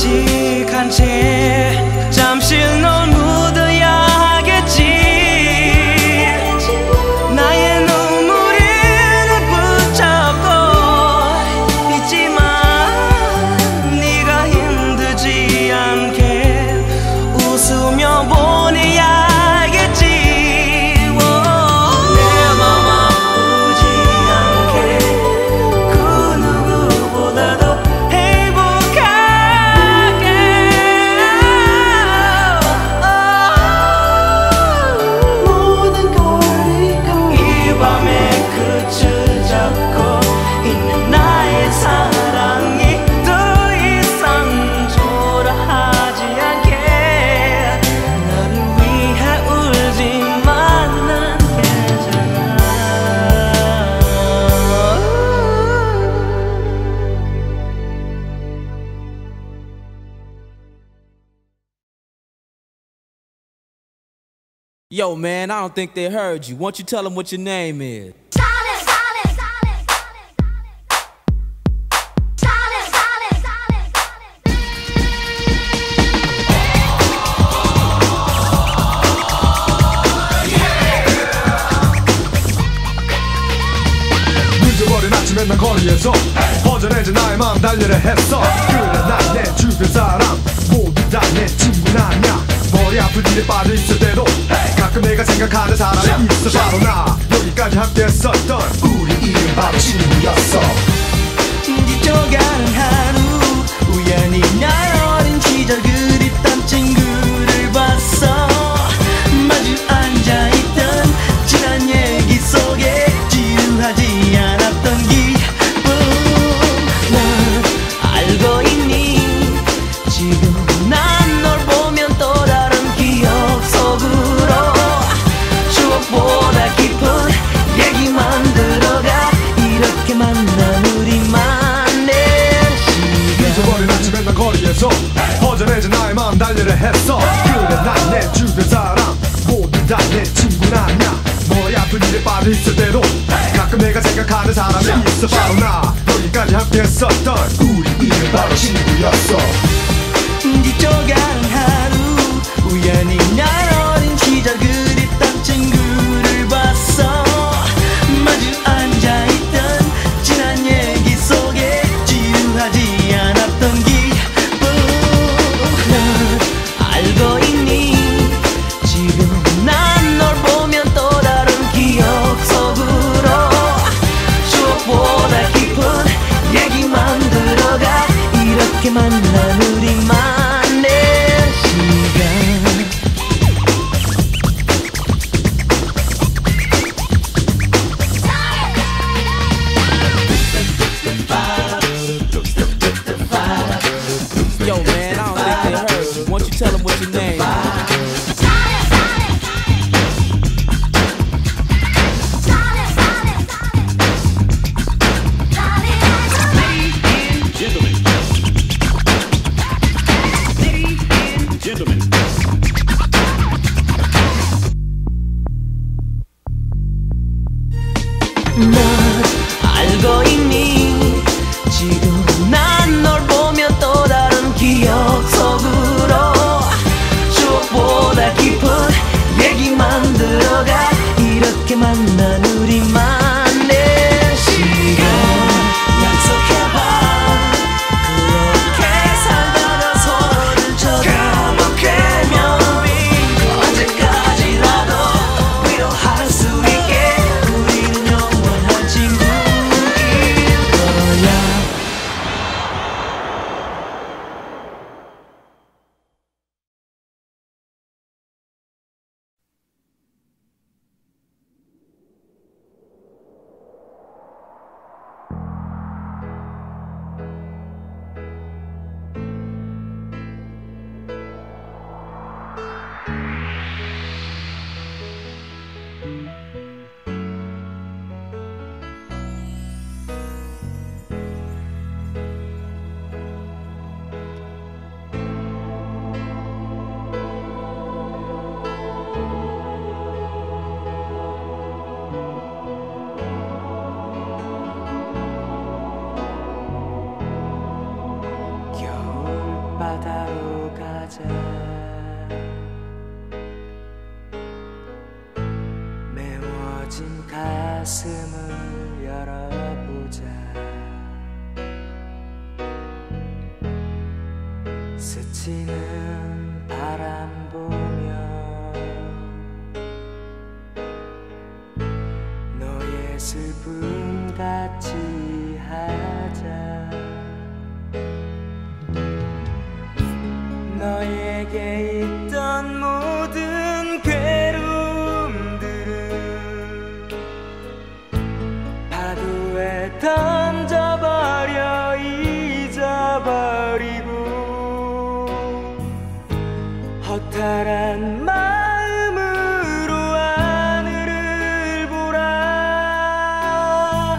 끔찍한 채 잠시 널 묻어야겠지. 나의 눈물이 널 붙잡고 있지만 네가 힘들지 않게 웃으며 보내야겠지. 내 맘 아프지 않게 그 누구보다도 행복하게 모든 걸 잊고 이 밤의 끝을 잡고 있는 나의 사랑이 더 이상 초라하지 않게 너를 위해 울지만 난 괜찮아. Yo, man, I don't think they heard you. Won't you tell them what your name is? 늦어버린 아침에 난 거리에서 허전해진 나의 마음 달래려 했어. 그래 난 내 주변 사람 모두 다 내 친구는 아니야. 머리 아픈 일에 빠져있을 때도 가끔 내가 생각하는 사람이 있어. 바로 나. 여기까지 함께 했었던 우리 이름 바로 친구였어. 뒤져가는 하루 우연히 날 어린 시절 그립던 친구를 봤어. 마주 앉아있던 지난 얘기 속에 지루하지 않았던 기분. 넌 알고 있니 지금 난 널 보면 또 다른 기억 속으로 추억보다 깊은 얘기만 들어가. 이렇게 만난 우리만의 시간. 잊어버린 아침에 난 거리에서 허전해진 나의 마음 달래려 했어. 그래 난 내 주변 사람 모두 다 내 친구는 아니야. 머리 아픈 일에 빠져있을 때도 가끔 내가 생각하는 사람이 있어. 바로 나. 여기까지 함께 했었던 우리 이름 바로 친구였어. 뒤져가는 하루 우연히 날 어린 시절 그립던 친구를 봤어. 마주 앉아있던 지난 얘기 속에 지루하지 않았던 기분. 넌 알고 있니 지금 난 널 보면 또 다른 기억 속으로 추억보다 깊은 얘기만 들어가. 이렇게 만난 우리만의 시간. Yo, man, I don't think they heard you. Won't you tell them what your name is? 넌 알고 있니 지금 난 널 보면 또 다른 기억 속으로 추억보다 깊은 얘기만 들어가. 이렇게 만난 우리만의 시간. 약속해봐 그렇게 살다가 서로를 쳐다보게 되면 언제까지라도 위로할 수 있게 우리는 영원한 친구일 거야. 바다로 가자. 메워진 가슴을 열어보자. 스치는 바람 보며 너의 슬픔 같이 하자. 너에게 있던 모든 괴로움들을 파도에 던져버려 잊어버리고 허탈한 마음으로 하늘을 보라.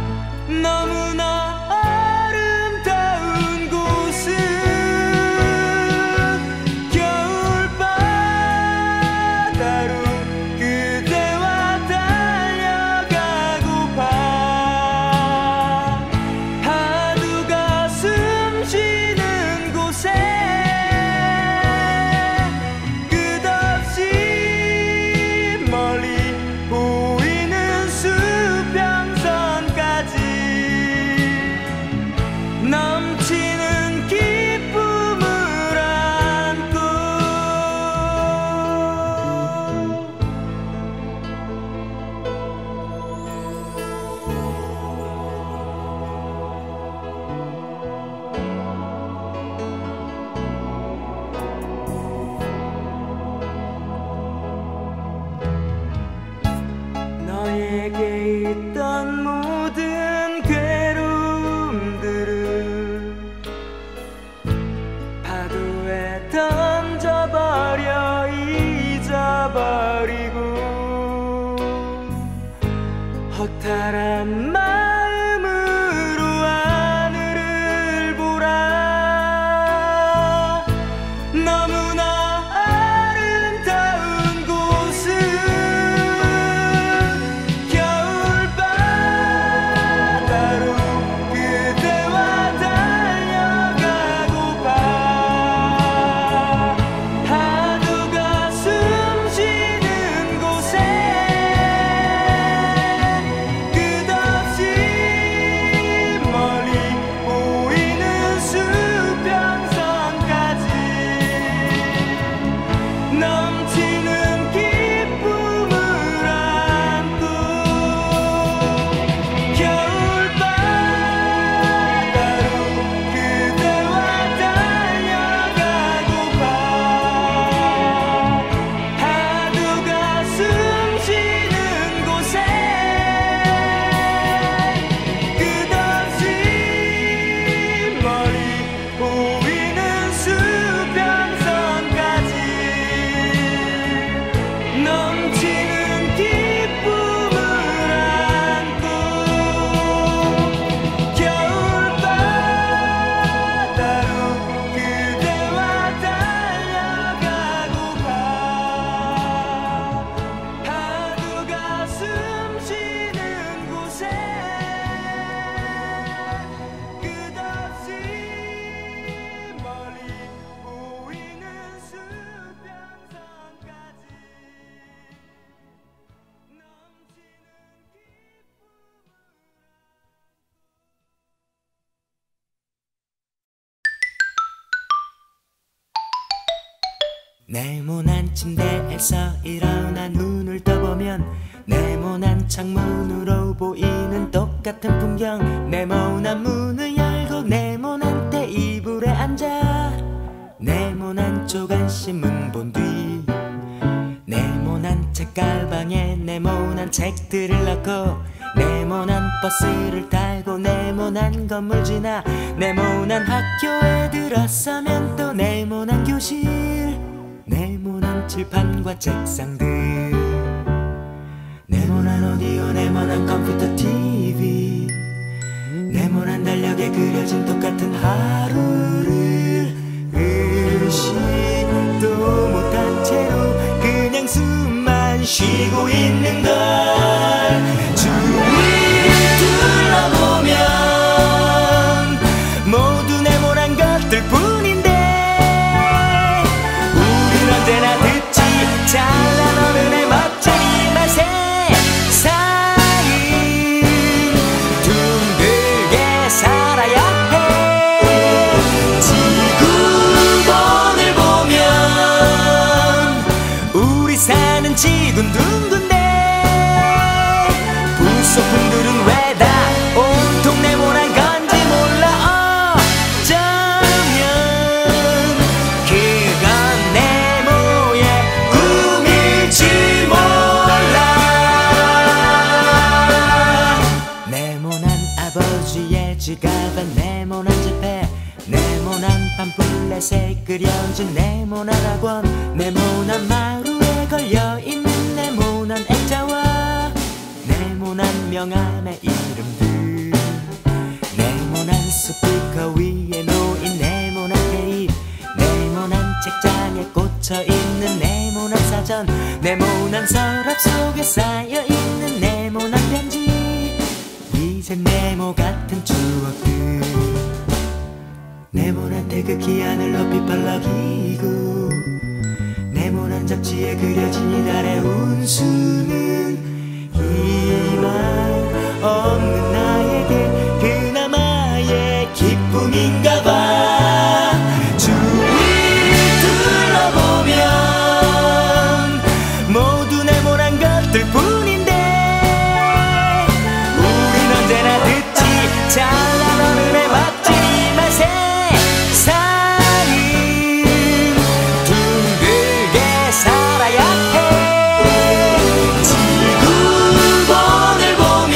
너무나 아름다운 곳은 겨울바다로 그대와 달려가고파. 파도가 숨쉬는 곳에 넘치는 기쁨을 안고. 너에게 있던 모든 괴로움들을 파도에 던져버려 잊어버리고 허탈한 마음으로 하늘을 보라. 너무나 아름다운 곳은 겨울바다로 그대와 달려가고파. 파도가 숨쉬는 곳에 끝없이 멀리 보이는 수평선까지 넘치는 기쁨을 안고 겨울바다로 그대와 달려가고파. 파도가 숨쉬는 곳에 끝없이 멀리 보이는 수평선까지 넘치는 기쁨을 안고 겨울바다로 그대와 달려가고파. 파도가 숨쉬는 곳에 끝없이 멀리 보이는 수평선까지 네모난 침대에서 일어나 눈을 떠보면 네모난 창문으로 보이는 똑같은 풍경. 네모난 문을 열고 네모난 테이블에 앉아 네모난 조간신문 본 뒤 네모난 책가방에 네모난 책들을 넣고 네모난 버스를 타고 네모난 건물 지나 네모난 학교에 들어서면 또 네모난 교실 네모난 칠판과 책상들 네모난 오디오 네모난 컴퓨터 TV 네모난 달력에 그려진 똑같은 하루를 의식도 못한 채로 그냥 숨만 쉬고 있는 걸 주위를 둘러보면 모두 네모난 것들 뿐인데 몰래새 끓여준 네모난 학원, 네모난 마루에 걸려있는 네모난 액자와 네모난 명함의 이름들, 네모난 스피커 위에 놓인 네모난 테이프, 네모난 책장에 꽂혀있는 네모난 사전, 네모난 서랍 속에 쌓여있는 네모난 편지. 이제 네모 같은 추억들, 네모난 태극기 하늘 높이 빨라기고, 네모난 잡지에 그려진 이달의 운수는 희망 없는 나에게 그나마의 기쁨인가봐. 주위를 둘러보면 모두 네모난 것들 뿐인데, 우린 언제나 듣지 잘난 어른의 멋진 말, 세상은 둥글게 살아야 해. 지구본을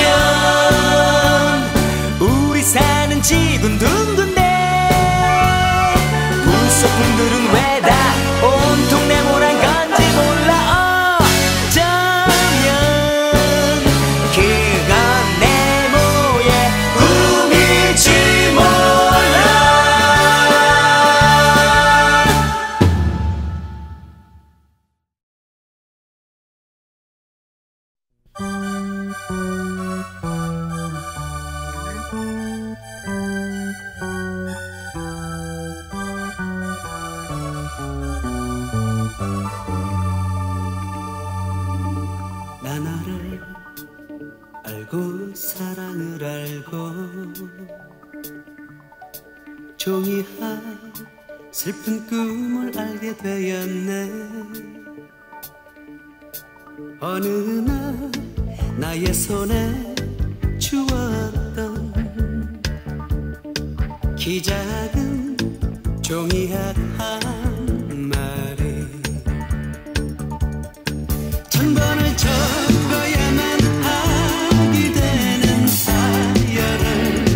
보면 우리 사는 지구는 둥근데, 불소품들은 왜 다 온통 네모난 건지 몰라. 어쩌면 그건 네모의 꿈일지 몰라. 나 너를 알고 사랑을 알고 종이한 슬픈 꿈을 알게 되었네. 어느 날 나의 손에 주었던 키 작은 종이학 한 마리, 천 번을 적어야만 하게 되는 사연을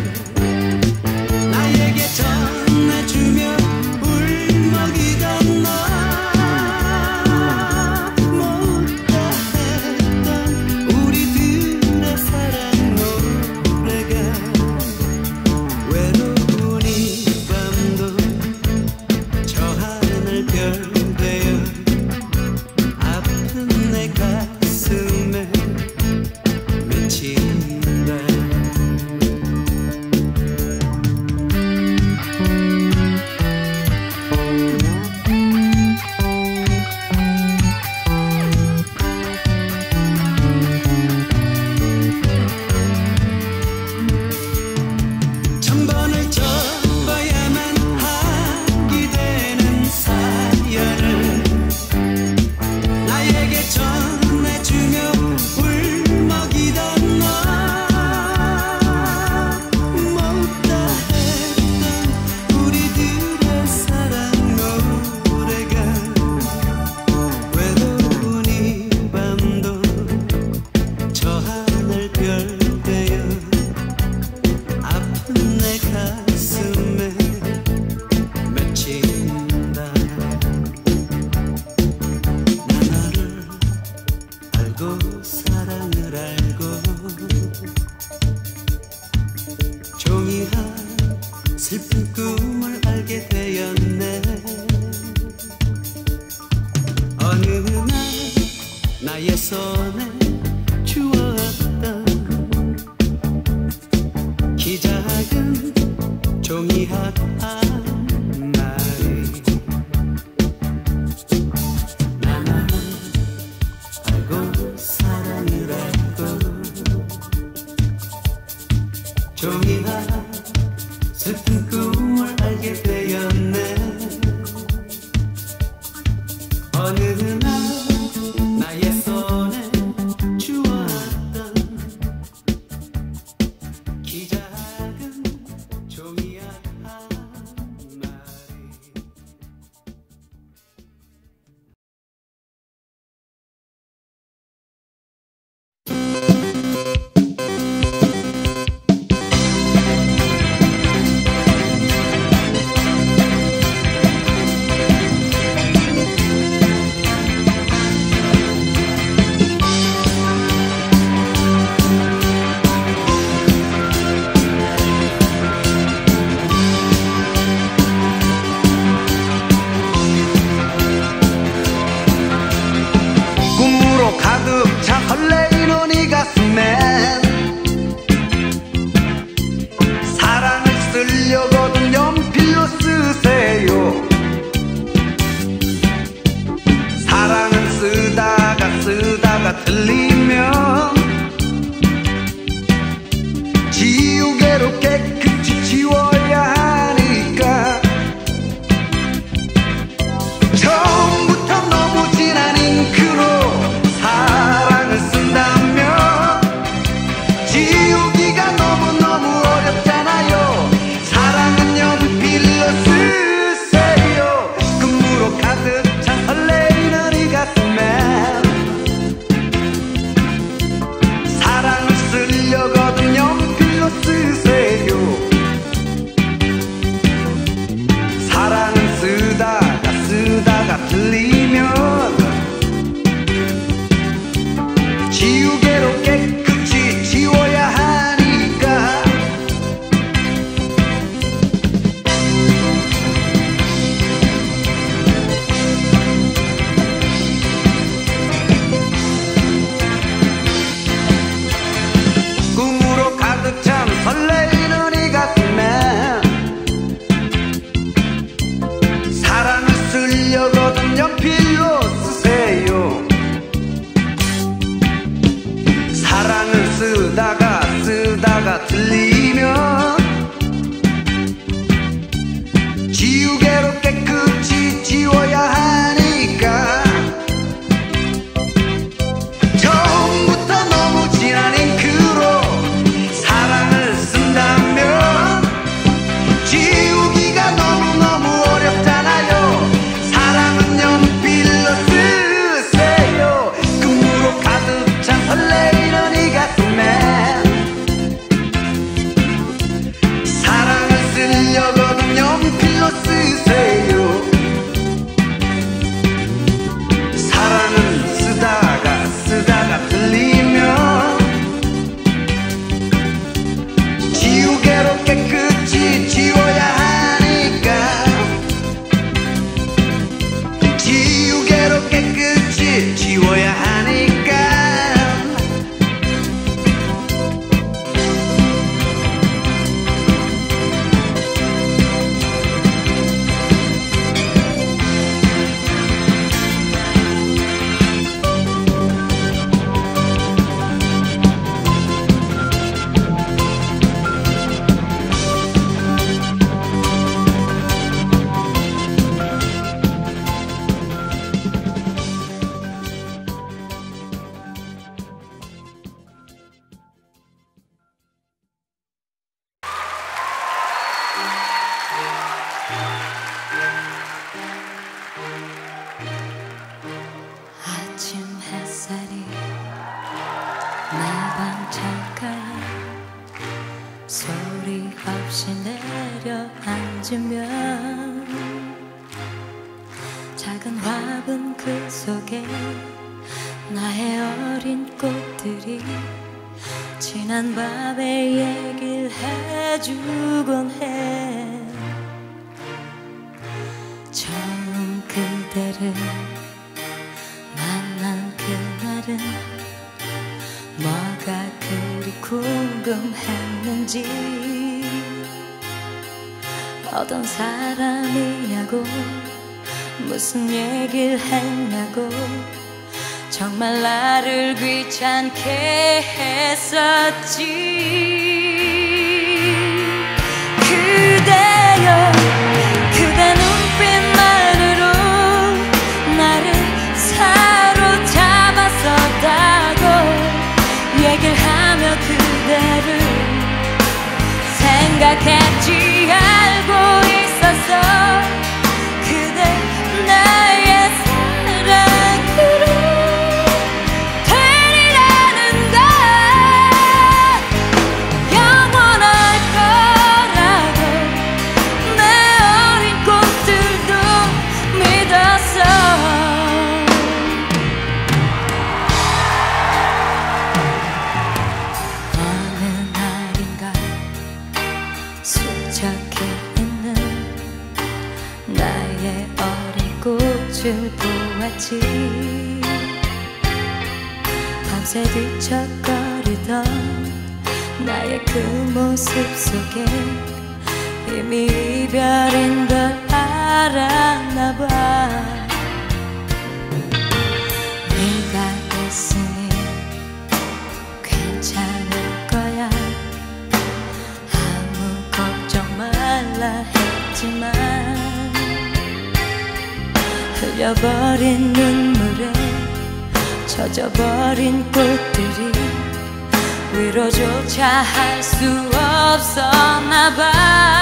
나에게 전해주며 울먹이던 너, 못다 했던 우리들의 사랑 노래가 외로운 이 밤도 저 하늘 별 되어 아픈 내 가슴에 맺힌다. 천 번을 적어야만 하게 되는 사연을 나에게 전해주며 울먹이던 너, 못다 했던 우리들의 사랑 노래가 외로운 이 밤도 저 하늘 별 되어 아픈 내 가슴에 맺힌다. 나 너를 알고 사랑을 알고 종이한 슬픈 꿈을 알게 되었네. 어느 날 나의 손에 주었던 키 작은 종이학 한 마리, 나 너를 알고 사랑을 알고 종이학 슬픈 꿈을 알게 되었네. 어느 날 나의 손에 주었던 키 작은 종이학 한 마리. 틀리면 지우개로 깨끗이 지워야 하니까 처음부터 너무 진한 잉크로 사랑을 쓴다면 지우기가 너무너무 어렵잖아요. 사랑은 연필로 쓰세요. 꿈으로 가득 찬 설레이는 이 가슴에 사랑을 쓰려거든 연필로 쓰세요. 사랑은 쓰다가 틀리면 지우개로 깨끗이 지워야 하니까 꿈으로 가득 찬 설레이는 이 가슴에 사랑을 쓰려거든 연필로 쓰세요. 사랑을 쓰다가 틀리면 지우개로 깨끗이 지워야 하니까 처음부터 너무 진한 잉크로 사랑을 쓴다면 지우기가 너무너무 어렵잖아요. 사랑은 연필로 쓰세요. 꿈으로 가득 찬 설레이는 이 가슴에 사랑을 쓰려거든 연필로 쓰세요. 사랑은 쓰다가 틀리면 지우개로 깨끗이 지워야 하니까 지우개로 깨끗이 지워야 하니까 아침 햇살이 내 방 창가에 소리 없이 내려앉으면 작은 화분 그 속에 나의 어린 꽃들이 지난 밤의 얘기를 해주곤 해. 처음 그대를 만난 그날은 뭐가 그리 궁금했는지 어떤 사람이냐고 무슨 얘기를 했냐고 정말 나를 귀찮게 했었지. 그대여 그대 눈빛만으로 나를 사로잡았었다고 얘기를 하며 그대를 생각했지. 알고 있었어 그대 나의 사랑으로 되리라는 걸 영원할 거라고 내 어린 꽃들도 믿었어. 어느 날인가 수척해 있는 나의 어린 꽃을 보았지. 밤새 뒤척거리던 나의 그 모습 속에 이미 이별인 걸 알았나 봐. 네가 있으니 흘려버린 눈물에 젖어버린 꽃들이 위로조차 할 수 없었나 봐.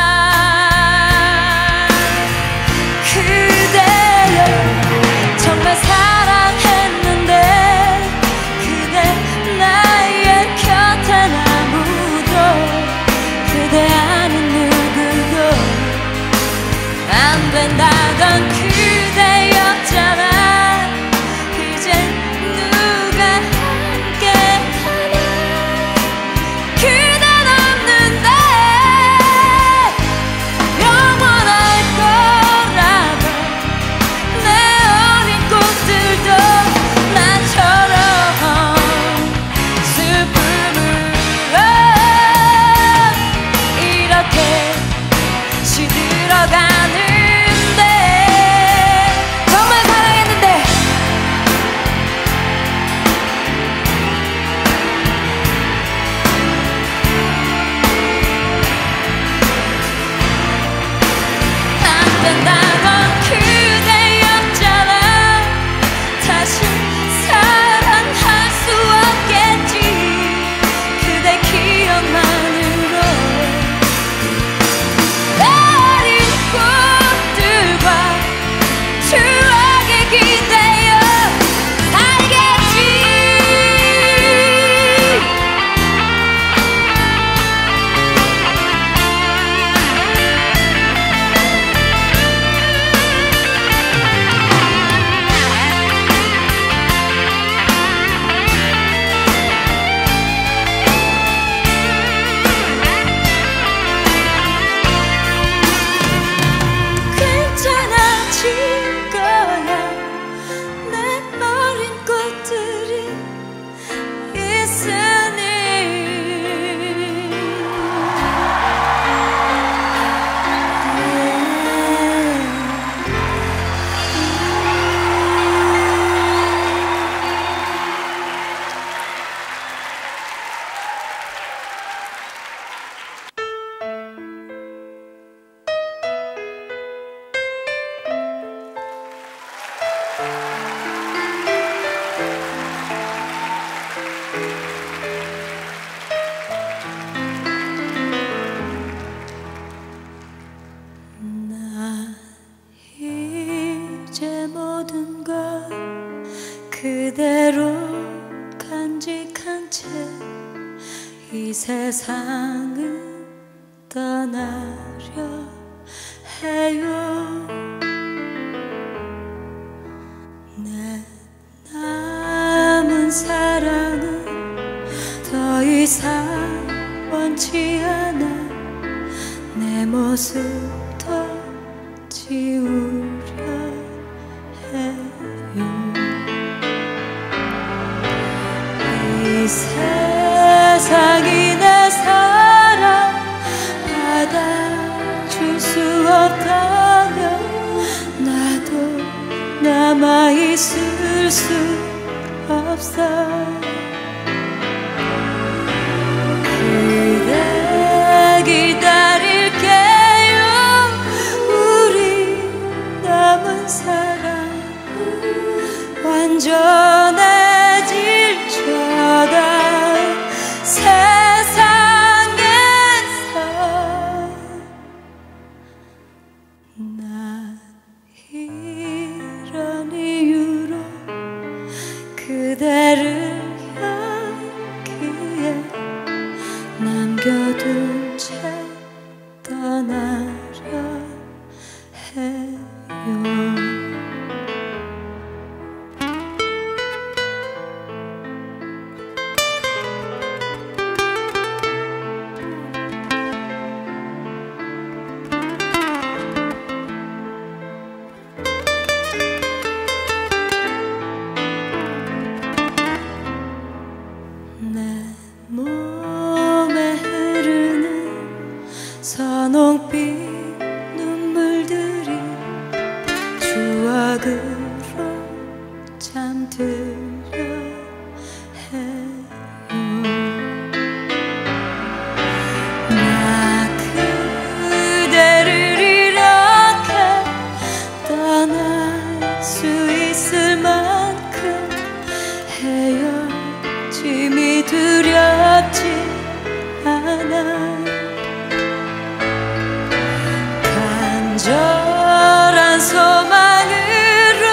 그대여 정말 사랑했는데 그대 나의 곁엔 아무도 그대 아닌 누구도 안 된다던 그대였잖아. 이젠 누가 함께하나. 그댄 없는데 영원할 거라고. 내 어린 꽃들도 나처럼 슬픔으로 이렇게 시들어가는 그대로 간직한 채 이 세상을 떠나려 해요. 내 남은 사랑은 더 이상 원치 않아. 내 모습 더 지우려 해요. 이 세상이 내 사랑 받아줄 수 없다면 나도 남아있을 수 없어. 그대 기다릴게요. 우리 남은 사랑 완전해질 저가 세상에서 나 이런 이유로 그대를 여기에 남겨둔 채 떠나려 해요. 내 몸에 흐르는 선홍빛 눈물들이 추억으로 잠들려 해요. 나 그대를 이렇게 떠날 수 있을 만큼 헤어짐이 두렵지 않아. 간절한 소망으로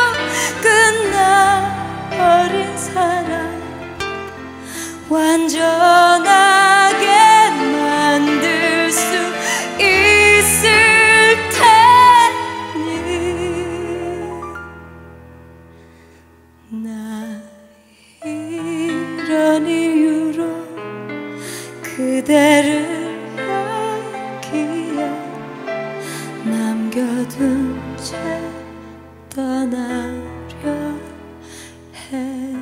끝나버린 사랑 완전하게 만들 수 있을 테니 나 이런 이유로 그대를 여기에 남겨둔 채 떠나려 해요.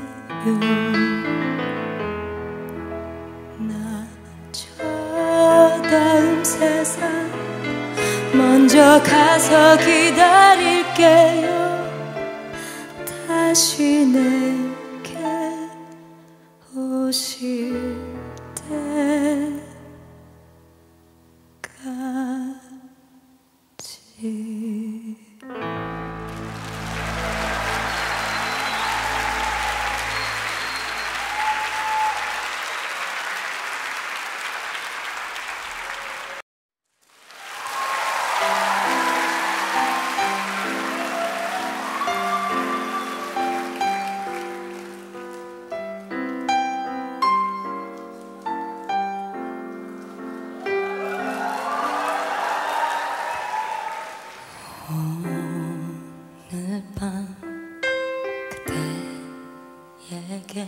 나 저 다음 세상 먼저 가서 기다릴게요. 다시 내게 오실 때까지. 오늘 밤 그대에게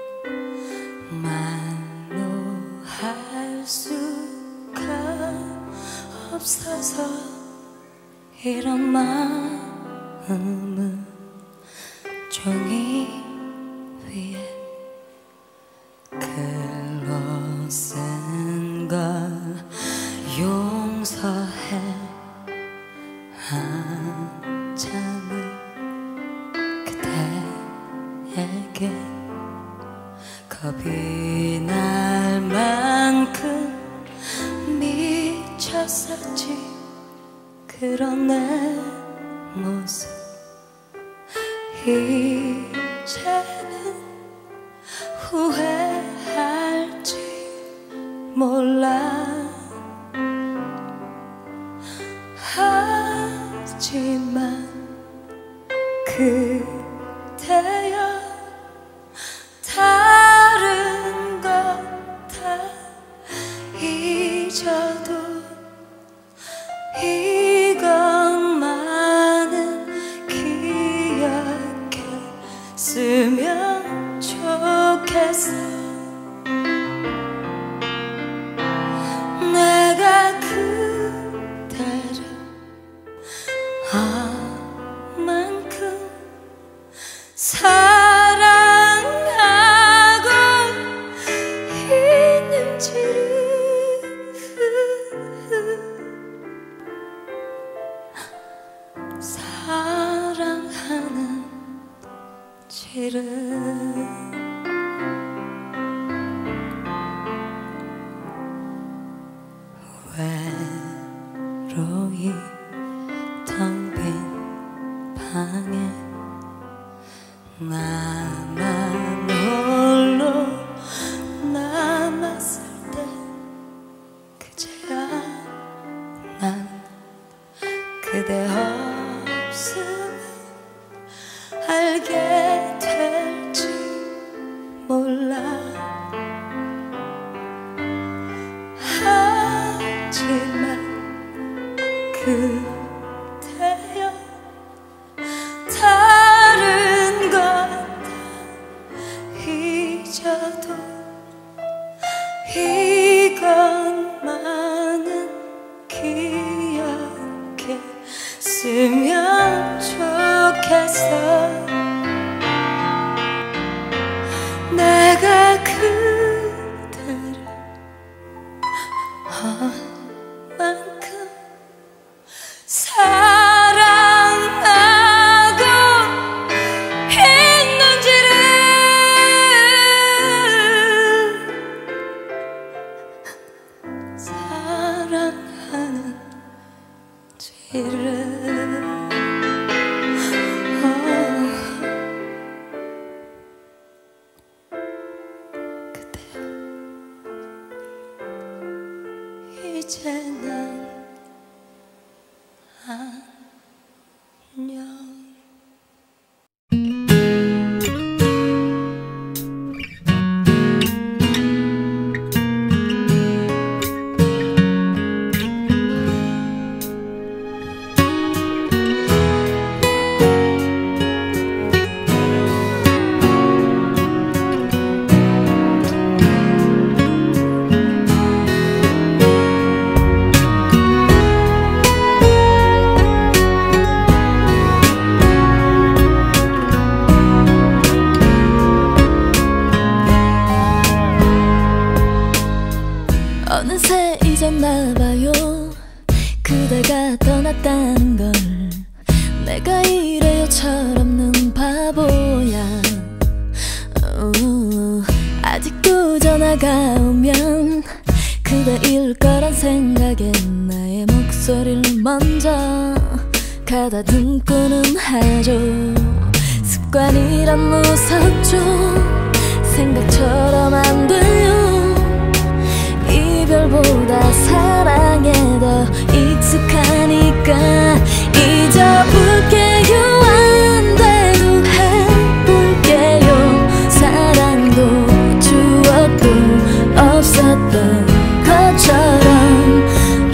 말로 할 수가 없어서 이런 마음은 종이 위에 글로 쓴 걸 용서해 한 잔을 그대에게 겁이 날 만큼 미쳤었지. 그런 내 모습 이제는 후회할지 몰라. 하지만 그대여 다른 것 다 잊어도 이것만은 기억했으면 좋겠어. 내가 그대를 아만큼 사랑하고 있는지를 사랑하는지를 외로이 텅 빈 방에 나만 홀로 남았을 때 그제야 난 그대 없음을 알게 될지 몰라. 하지만 그대여 다른 것 다 몰랐다는 걸. 내가 이래요 철없는 바보야. 아직도 전화가 오면 그대일 거란 생각에 나의 목소리를 먼저 가다듬고는 하죠. 습관이란 무섭죠. 생각처럼 안 돼요. 이별보다 사랑에 더 익숙하니까 잊어볼게요. 안 돼도 해볼게요. 사랑도 추억도 없었던 것처럼.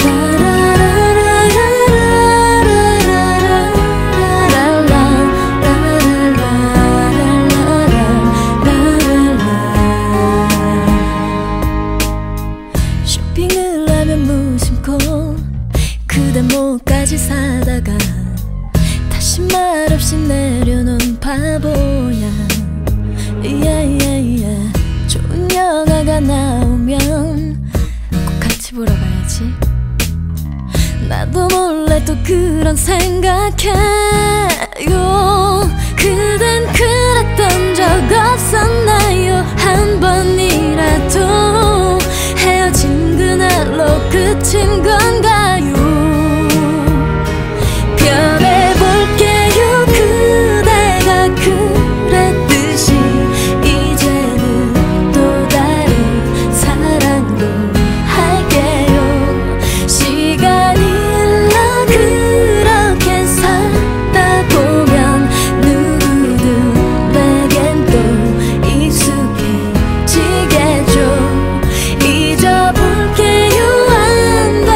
쇼핑을 하면 무심코 그대 목까지 사다가 다시 말없이 내려놓은 바보야. 좋은 영화가 나오면 꼭 같이 보러 가야지. 나도 몰래 또 그런 생각해요. 그댄 그랬던 적 없었나요? 한 번이라도 헤어진 그날로 끝인 건가요? 변해볼게요. 그대가 그랬듯이 이제는 또 다른 사랑도 할게요. 시간이 흘러 그렇게 살다 보면 누구든 내겐 또 익숙해지겠죠. 잊어볼게요. 안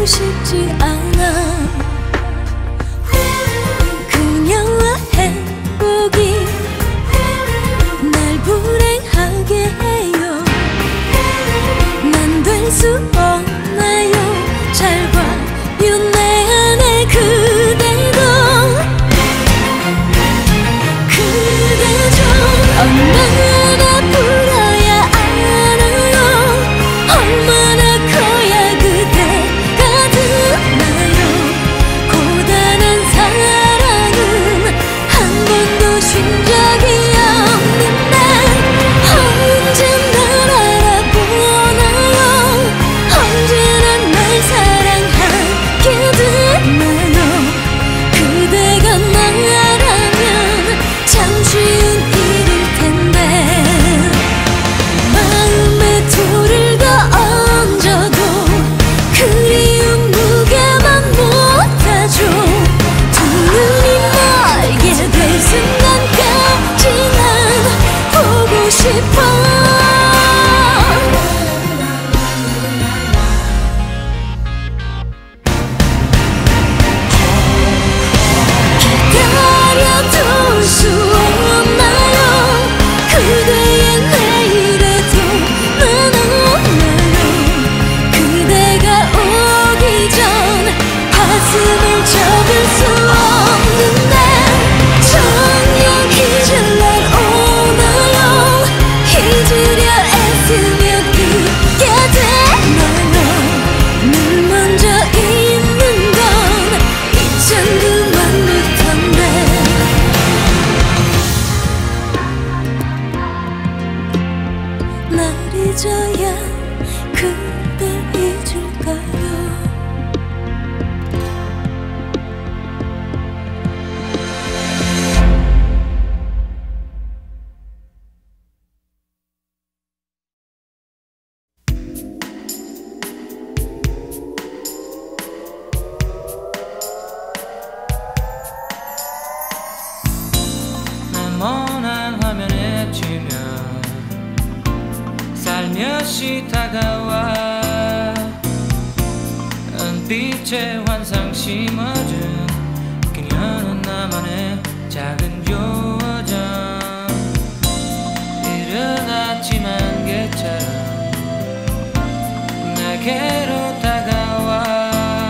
싶지 않아. 그녀와 행복이 날 불행하게 해요. 난 될 수 없나요? 잘 봐요 내 안에 그대도. 그대 좀 얼마나 부려야 알아요. 얼마나 커야 그대가 듣나요. 고단한 사랑은 한 번도 쉰 적이 없는데 언제 날 알아보나요. 언제나 날 사랑하게 되나요. 그대가 나라면 참 쉬운 일일 텐데. 마음에 돌을 더 얹어도 그리움 무게만 못하죠. 두 눈이 멀게 될 순간까지 난 보고 싶어. 기다려둘 수 없나요. 그대의 내일에도 난 없나요. 그대가 오기 전 가슴을 접을 수 없는데 정녕 잊을 날 오나요. 잊으려 애쓰면 잊게 되나요. 늘 먼저 있는 건 이젠 그만부터인데. 날 잊어야 그댈 잊을까요. 네모난 화면에 치면 살며시 다가와 은빛의 환상 심어준 그녀는 나만의 작은 요정. 이른 아침 안개처럼 내게로 다가와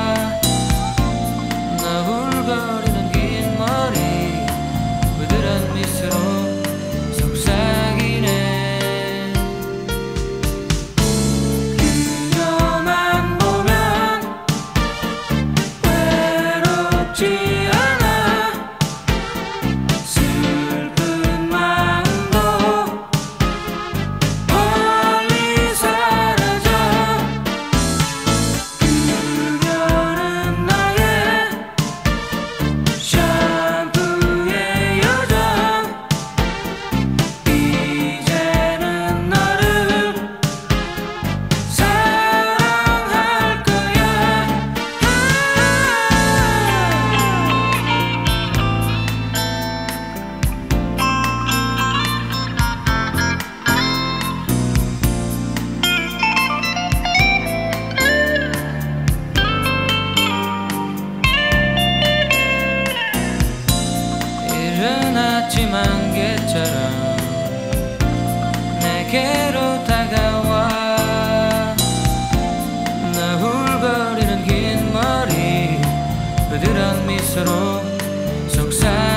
너울거리는 긴 머리 부드러운 미소로 속삭이네. 그녀만 보면 외롭지 않아. 슬픈 마음도 멀리 사라져. 그녀는 나의 샴푸의 요정. 이제는 너를 사랑할 거야. 이른 아침 안개처럼 내게로 다가와 너울거리는 긴 머리 부드러운 미소로 속삭이네.